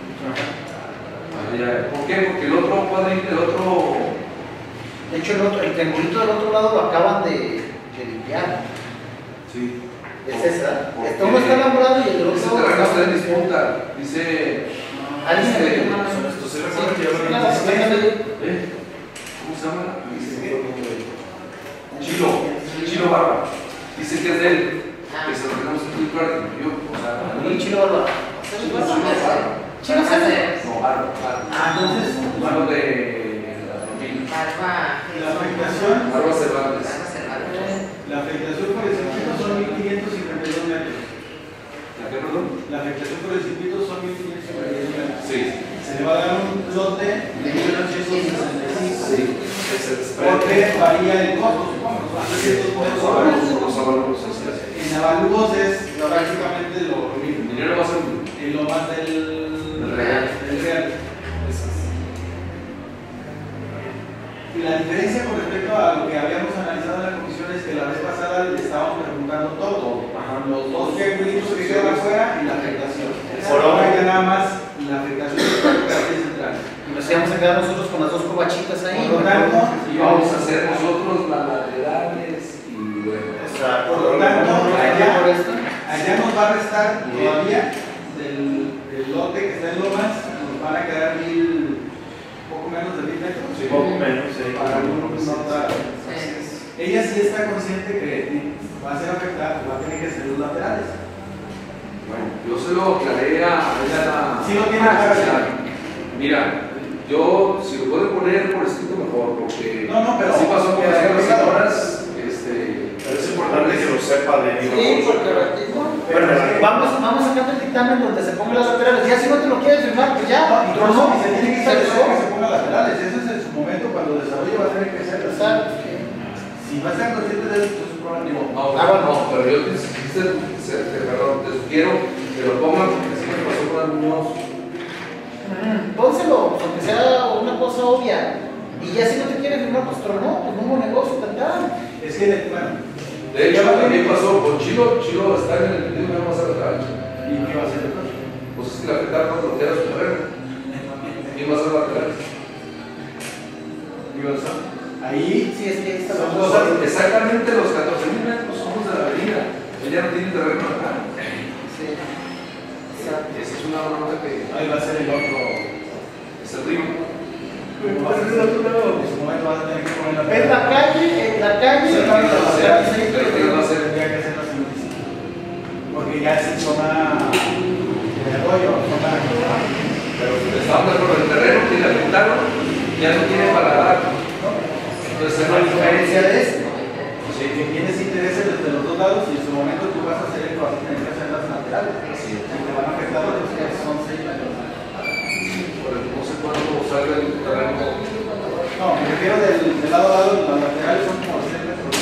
Ya, ¿por qué? Porque el otro cuadrito, el otro. De hecho, el, otro, el triangulito del otro lado lo acaban de, de limpiar. Sí. Es esa. Porque Este uno está enamorado y el otro ese lado terreno está en de disputa. Dice. Alguien este, se Esto se recuerda que ya lo Claro, hiciste. ¿eh? ¿Cómo se llama? Dice Chilo, Chilo Barba. Dice que es de él. Que se lo tenemos que explicar. Yo, o sea, a mí. Un chilo barba. Chilo Barba. Chilo César. No, Barba. Barba. Ah, entonces. Barba de la familia. Barba. La afectación, Barba Cervantes. la afectación por el circuito son mil quinientos cincuenta y dos metros. ¿La qué, perdón? La afectación por el circuito son mil quinientos cincuenta y dos metros. Sí. Se le va a dar un lote de mil ochocientos sesenta y cinco. Sí. Es el Porque varía el costo, supongo. Los avalúos, los avalúos, así es. En avalúos es prácticamente lo mismo. Dinero va a ser un. En lo más del, Del real. del real. Y la diferencia con respecto a lo que habíamos analizado en la comisión es que la vez pasada le estábamos preguntando todo. Ajá. Los dos triangulitos que quedan afuera y la afectación. Ahora ya nada más la afectación de la carretera central. Y nos íbamos a quedar nosotros con las dos covachitas ahí. Por lo tanto, Y vamos a hacer nosotros las laterales y bueno. por lo tanto, allá, por esto. allá nos va a restar todavía del, del lote que está en Lomas, nos van a quedar mil, poco menos de mil metros. Sí, poco menos, sí. Para algunos nota. Ella sí está consciente que va a ser afectada, va a tener que hacer los laterales. Bueno, yo se lo aclaré a ella. Sí lo tiene aclarado. Mira, yo, si lo puede poner por escrito mejor, porque No, no, pero- así pasó con pero- las señoras, este, Pero es importante que lo sepa de Sí, porque ratito. Bueno, vamos, vamos sacando el dictamen donde se pongan las laterales. Ya si no te lo quieres firmar, pues ya. No, y Pero no, no, y se tiene que se establecer que dejó. se pongan laterales. Ese es en su momento cuando el desarrollo va a tener que ser. Exacto. Si va a estar consciente de eso, es un problema. Digo, no, Ah, bueno. no, pero yo te, te, te- te- perdón, te sugiero que lo pongan porque así me pasó con algunos. Mm, Pónselo, aunque sea una cosa obvia. Y ya si no te quieres firmar, pues tronó, pues no hubo negocio, tantán. es que, bueno, De hecho, también pasó con Chilo, Chilo está en el video, no va a ser lateral. ¿y qué va a hacer? Pues es que la afectaron cuando lo queda su terreno. Y va a ser lateral. Digo, eso. Ahí Sí, es que esta son cosa. cosas. Exactamente los catorce mil metros somos de la avenida. Ella no tiene terreno acá. Sí. Exacto. Esa es una bronca que Ahí va a ser el otro. es el río. En su momento vas a tener que poner la Es la calle, en la calle. Sí, y claro, la o sea, calle, sí, pero que va a ser. Tendría que hacerlo así. Porque ya es en zona de arroyo, zona. Pero estamos de acuerdo, el terreno que le afectaron ya no tiene para dar. Entonces, es La la diferencia de este. Sí, que tienes intereses desde los dos lados y en su momento tú vas a hacer el vas a tener que hacer las laterales. Sí. Y te van a afectar los que son seis metros. No sé cuándo salga el terreno. No, me refiero del, del lado a lado, las laterales son como seis metros.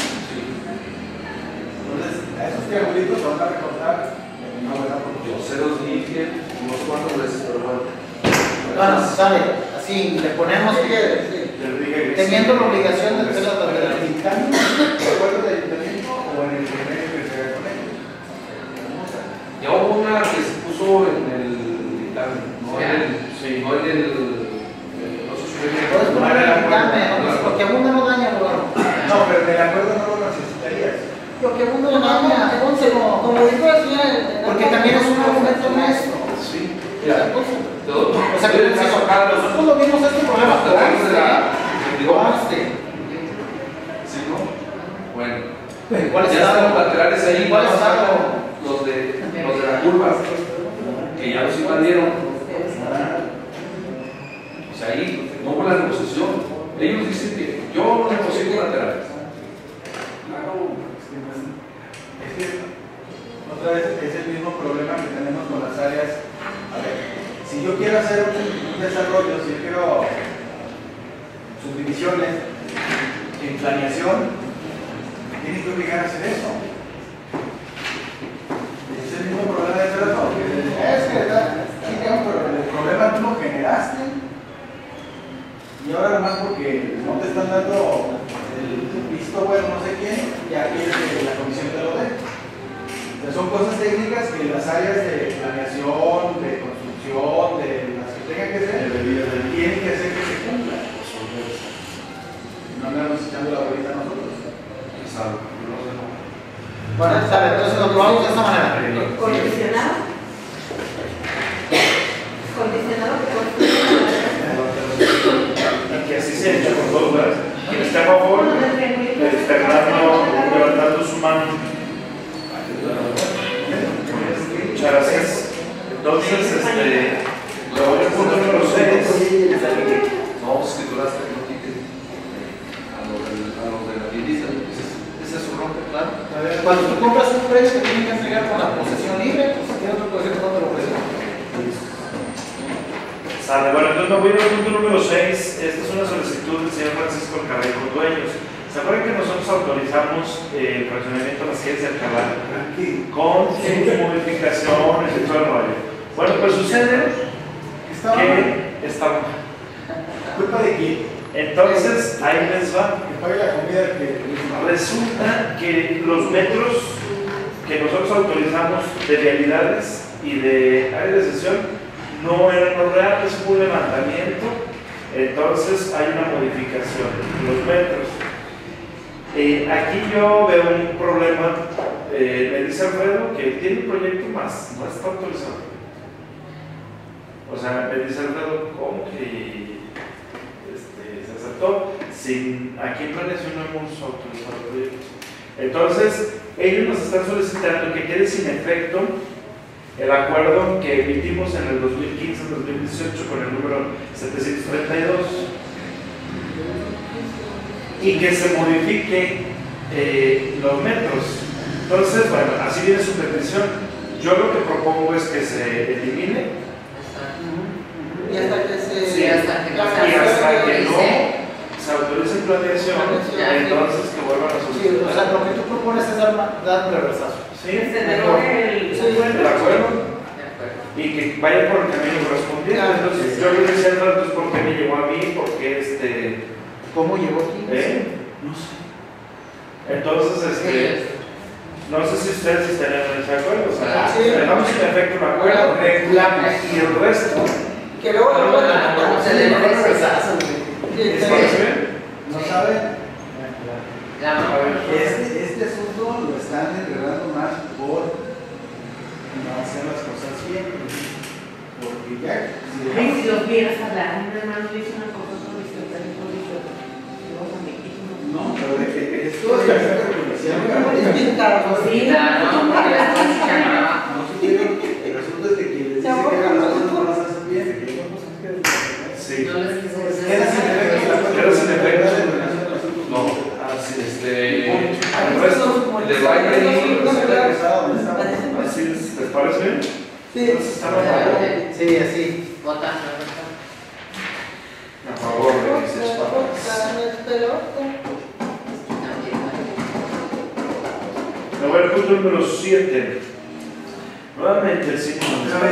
Entonces, a esos triangulitos se van a recortar en una buena proporción. Yo se los dije unos cuantos veces, pero bueno. Bueno, sale, así, le ponemos que teniendo la obligación de hacer las ¿En el laterales. dictamen de acuerdo del ayuntamiento o en el convenio que se haga con ellos? Ya hubo una que se puso en el dictamen, no en el. Sí. No en el. eh, No se subió. Puedes poner el dictamen, ¿no? Porque a uno no daña, bueno. No, pero del acuerdo no lo necesitarías. lo que uno llama, como, como dijo la señora, porque también es un argumento nuestro. Sí, ya. O sea, que nosotros lo vimos este problema. Conste. ¿Sí, no? Bueno. ¿Cuáles Ya están están los laterales ahí, ¿Cuáles están los de, los de la curva, que ya los invadieron. O sea, ahí no hubo la negociación. Ellos dicen que yo no negocio con laterales. Es que otra vez es el mismo problema que tenemos con las áreas. A ver, si yo quiero hacer un, un desarrollo, si yo quiero subdivisiones en planeación, tienes que obligar a hacer eso. Es el mismo problema de trato. Es que sí, pero el problema tú lo generaste y ahora nomás porque no te están dando el visto bueno, no sé quién, ya quieres que la comisión te lo dé. O sea, son cosas técnicas que las áreas de planeación, de construcción, de las que tengan que ser, tienen que hacer que se cumplan. No andamos echando la bolita a nosotros. Bueno, está bien, entonces lo probamos de esta manera. Condicionado. Condicionado que construye. Y que así se echa con todos, ¿verdad? Quien está a favor, externando, levantando su mano. Muchas gracias. Entonces, este, lo voy al punto número seis. No, escrituraste que no quiten a los de, a los de la vivienda. Ese es su rompe, claro. Cuando tú compras un precio que tienen que entregar con la posesión libre, pues ¿qué otro puede ser que no te lo presenta? Sale, bueno, entonces me voy al punto número seis. Esta es una solicitud del señor Francisco Alcarejo Dueños. ¿Se acuerdan que nosotros autorizamos eh, el fraccionamiento de las calles de Alcalá con sus modificaciones y todo el rollo? Bueno, pues sucede que estaba. ¿Culpa de quién? Entonces, ahí les va. Que pague la comida que Resulta que los metros que nosotros autorizamos de vialidades y de área de sesión no eran los reales, hubo un levantamiento, entonces hay una modificación en los metros. Eh, aquí yo veo un problema, eh, me dice Alfredo que tiene un proyecto más, no está autorizado. O sea, me dice Alfredo, ¿cómo que este, se aceptó? Sin, aquí en planeación no hemos autorizado proyectos. Entonces, ellos nos están solicitando que quede sin efecto el acuerdo que emitimos en el dos mil quince dos mil dieciocho con el número setecientos treinta y dos y que se modifique eh, los metros. Entonces, bueno, así viene su petición. Yo lo que propongo es que se elimine Y hasta que se. Sí, hasta que no se y hasta que no autorice. se autorice planeación, Ya, entonces que vuelvan a Sí, solicitar. o sea, lo que tú propones es dar, dar un reversazo. Sí, Se derogue el Sí, el acuerdo. De acuerdo. Y que vaya por el camino correspondiente. Claro. Entonces, yo le decía entonces por qué me llegó a mí, porque este. ¿Cómo llegó aquí? ¿Eh? No sé. Entonces, este. No sé si ustedes estarían en ese acuerdo. O sea, Sí. dejamos sin efecto el acuerdo, regulamos y el resto. Que luego lo van a No se le Un merece. reversazo. ¿Les parece bien? no saben. Ya no. Este, este asunto lo están enredando más por no hacer las cosas bien. Porque ya. si- Ay, si los vieras hablar, mi hermano dice una cosa, otro dice otra, otro dice otra. Y vos, amiguito, No, pero de que esto es la policía. Es bien caro. Sí, claro, no, porque las cosas se acaban. No se quiere, el asunto es de que les dice que hagan las cosas no las hacen bien. Sí. No les quise decir. Queda sin efecto. Queda sin efecto. No, así, este. El resto, el de baile y. Así es, ¿les parece bien? Sí. Entonces, ¿están a favor? Sí, así. Vota, vota. A favor de que se espadas. Me voy al punto número siete. Nuevamente el signo.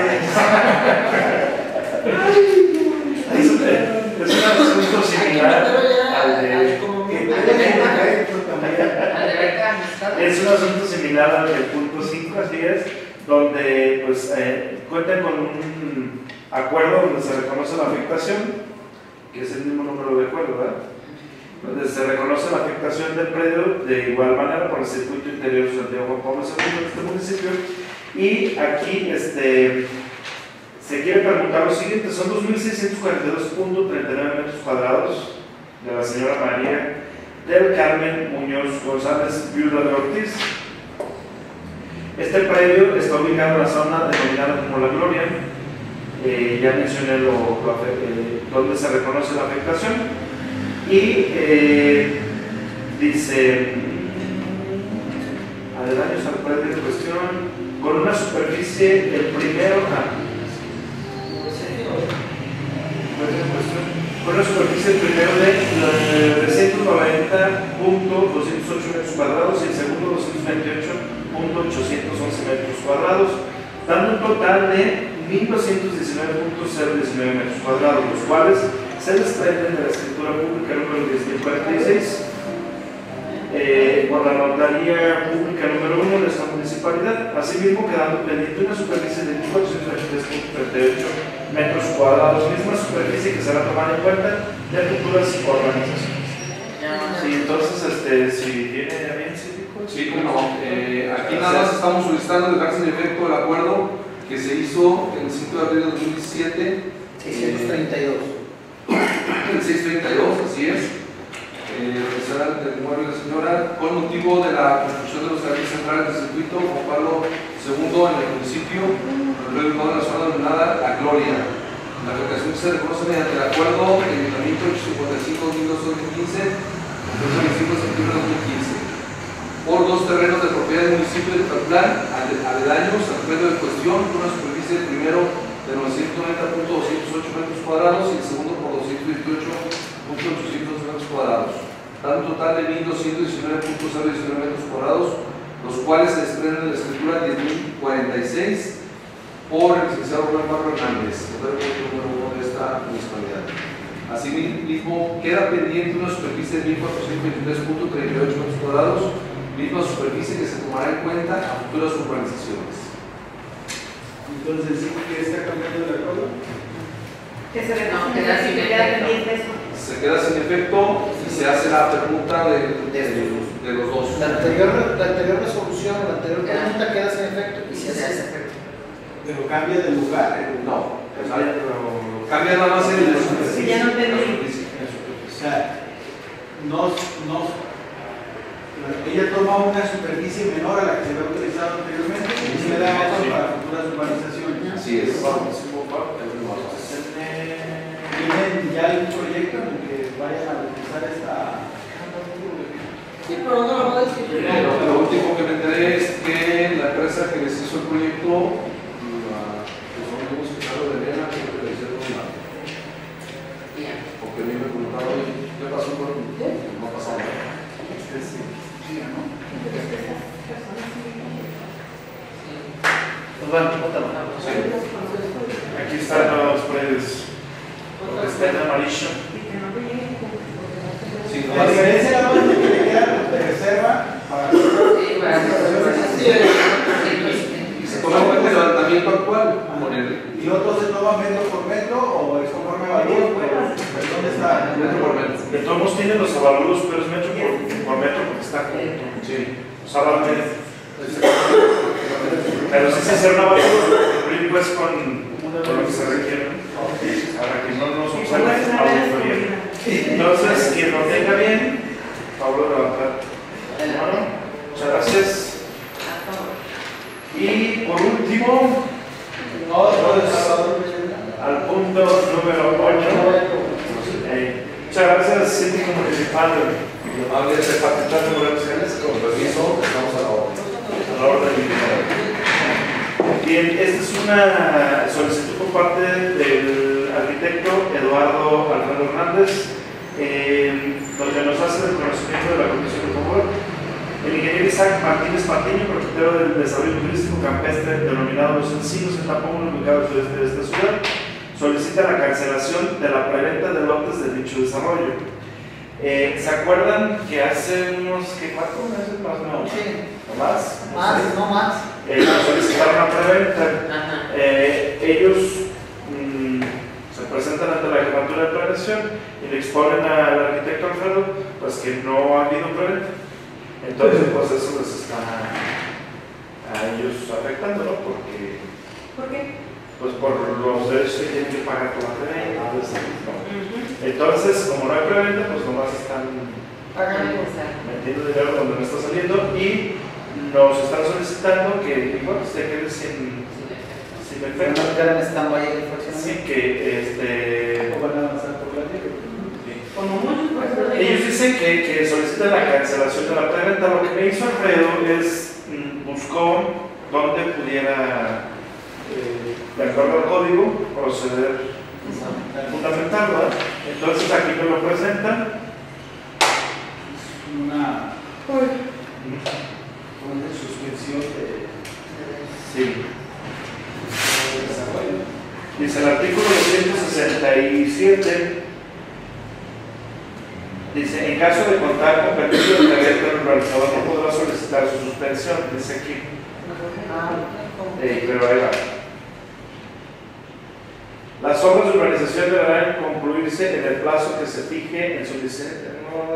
Es un, es un asunto similar al de. Es un asunto similar al del punto cinco, así es, donde pues eh, cuentan con un acuerdo donde se reconoce la afectación, que es el mismo número de acuerdo, ¿verdad? donde se reconoce la afectación del predio de igual manera por el circuito interior Santiago Juan Pablo segundo de este municipio. Y aquí este, se quiere preguntar lo siguiente: son dos mil seiscientos cuarenta y dos punto treinta y nueve metros cuadrados de la señora María del Carmen Muñoz González, viuda de Ortiz. Este predio está ubicado en la zona denominada como La Gloria. Eh, ya mencioné lo, lo, eh, donde se reconoce la afectación. Y eh, dice, aledaños al predio en cuestión, con una superficie, el primero, ah, con una superficie el primero de trescientos noventa punto doscientos ocho metros cuadrados y el segundo doscientos veintiocho punto ochocientos once metros cuadrados, dando un total de mil doscientos diecinueve punto cero diecinueve metros cuadrados, los cuales se desprenden de la escritura pública número diez mil cuarenta y seis eh, por la notaría pública número uno de esta municipalidad, asimismo quedando pendiente una superficie de mil cuatrocientos veintitrés punto treinta y ocho metros cuadrados, misma superficie que será tomada en cuenta de futuras organizaciones. Sí, entonces, este, si tiene bien, sí, sí, como eh, aquí nada más estamos solicitando dejarse en efecto el acuerdo que se hizo el cinco de abril de dos mil diecisiete. seiscientos treinta y dos. El seiscientos treinta y dos, así es. Eh, será del inmueble de la señora, con motivo de la construcción de los jardines centrales del circuito Juan Pablo segundo en el municipio, luego de la zona denominada La Gloria. La afectación se reconoce mediante el acuerdo del Ayuntamiento ochocientos cincuenta y cinco guion dos mil quince, del veinticinco de septiembre de dos mil quince, por dos terrenos de propiedad del municipio de Tatlán, aledaños al predio de cuestión, con una superficie del primero de novecientos noventa punto doscientos ocho metros cuadrados y el segundo por doscientos veintiocho punto ochocientos metros cuadrados, dando un total de mil doscientos diecinueve punto cero diecinueve metros cuadrados, los cuales se desprenden de la escritura diez mil cuarenta y seis por el licenciado Rubén Barro Hernández, el número uno de esta municipalidad. Asimismo, queda pendiente una superficie de mil cuatrocientos veintitrés punto treinta y ocho metros cuadrados, misma superficie que se tomará en cuenta a futuras urbanizaciones. Entonces, ¿sí que está cambiando el acuerdo? Que se le No, no, queda sin pendiente eso. Se queda sin efecto y se hace la pregunta de, de, de, de los dos. La anterior, la anterior resolución, la anterior pregunta queda sin efecto y se hace efecto. Pero cambia de lugar. No, cambia nada más el de Si ya no tenía. O sea, no, no, ella toma una superficie menor a la que se había utilizado anteriormente y se le da otro para futuras urbanizaciones. Así es. ¿Tienen ya algún proyecto en el que vayan a utilizar esta? Sí, pero no lo voy a decir. Eh, lo, lo último que me enteré es que la empresa que les hizo el proyecto, pues no tuvimos que hablar de Elena, que le hicieron una. Porque a mí me preguntaron, ¿qué pasó con el? No ha pasado nada. Pues bueno, otra más. aquí están los predios. Está en amarillo. Sí, La diferencia nada más es que le quedan de reserva para Sí, para y se toma en cuenta el levantamiento actual. Con el ¿Y otro se toma metro por metro o es conforme varía? ¿Dónde está? metro por metro. De todos modos tienen los avalúos, pero es metro por, por metro porque está junto. Sí. O sea, va a tener- pero si se hace un avalúo, cumplir pues con, con lo que se requiere, para que no nos observe auditoría. Entonces, quien lo tenga bien, favor de levantar la mano. Muchas gracias. Y por último, al punto número ocho. Eh, muchas gracias, síndico municipal. Amable de Facultad de Relaciones, con permiso, estamos a la orden. A la orden del día. Bien, esta es una solicitud por parte del arquitecto Eduardo Alfredo Hernández, eh, donde nos hace el reconocimiento de la condición de favor. El ingeniero Isaac Martínez Patiño, propietario del desarrollo turístico campestre denominado Los Encinos, en Tapón, ubicado al sureste de esta ciudad, solicita la cancelación de la preventa de lotes de dicho desarrollo. Eh, ¿Se acuerdan que hace unos que cuatro meses más o menos? Sí. ¿O más? Más, no más. Eh, solicitaron la preventa. Eh, ellos mmm, se presentan ante la jefatura de planeación y le exponen al arquitecto Alfredo pues que no ha habido preventa. Entonces, pues eso les está a ellos afectando, ¿no? Porque, ¿Por qué? pues por los derechos que tienen que pagar por la preventa. Entonces, como no hay preventa, pues nomás están Pagando. metiendo dinero donde no está saliendo y nos están solicitando que igual se quede sin, sin efecto. No quedan estando ahí en el fraccionamiento. Sí, que este. ¿O van a pasar por la tierra? Como muchos puestos de... Ellos dicen que, que solicitan la cancelación de la preventa. Lo que me hizo Alfredo es mm, buscó donde pudiera, eh, de acuerdo al código, proceder fundamental, ¿verdad? Entonces aquí me lo presentan. Una, una suspensión de, Sí. de desarrollo. Dice el artículo doscientos sesenta y siete. Dice, en caso de contar con permiso de carácter, el urbanizador no podrá solicitar su suspensión. Dice aquí. Eh, pero ahí va. Las obras de urbanización deberán concluirse en el plazo que se fije en su diseño.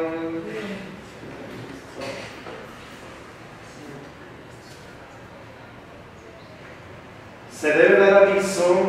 Se debe dar aviso,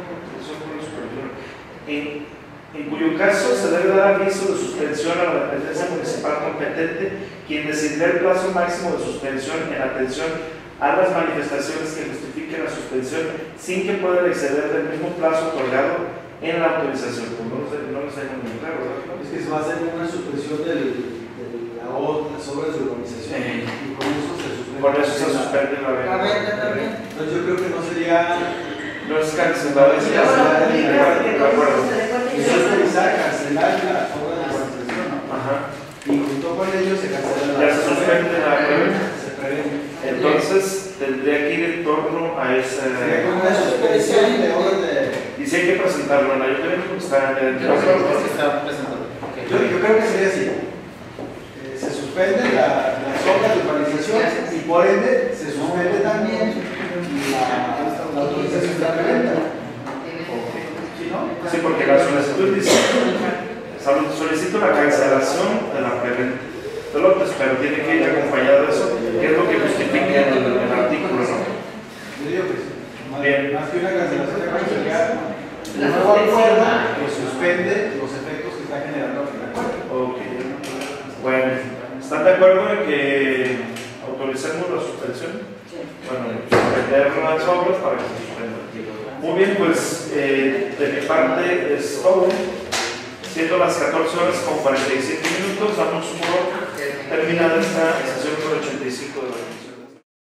en, en cuyo caso se debe dar aviso de suspensión a la dependencia municipal competente, quien decidirá el plazo máximo de suspensión en atención a las manifestaciones que justifiquen la suspensión sin que puedan exceder del mismo plazo otorgado en la autorización. Pues no, no nos dejan muy claro, ¿verdad? Es que se va a hacer una suspensión del, de la, las obras de urbanización Sí. y con eso se suspende. Por eso se suspende la La venta. venta también. Entonces yo creo que no sería No es cancelado, es cancelado. De acuerdo. es autorizar, cancelar las obras de urbanización, ¿no? Ajá. Y junto con ello se cancela la Ya se suspende la preventa. Se prevé. Entonces tendría que ir en torno a esa. Sería como una suspensión de obras de. Y si hay que presentarlo en la ayuntamiento, pues está en el Yo creo que está presentado. Yo, yo creo que sería así. Eh, se suspenden la, las obras de urbanización y por ende se suspende también la, la autorización de la preventa. ¿Sí, no? Sí, porque la solicitud dice, solicito la cancelación de la preventa de lotes, pero tiene que ir acompañado de eso, que es lo que justifica el, el artículo, ¿no? Yo digo que sí. Más, Bien. más que una cancelación de cancelación, un nuevo acuerdo que suspende los efectos que está generando el acuerdo. Ok. Bueno, ¿están de acuerdo en que autoricemos la suspensión? Bueno, suspender las obras para que se suspendan. Muy bien, pues eh, de mi parte es todo. Siendo las catorce horas con cuarenta y siete minutos, damos por terminada esta sesión número ochenta y cinco de la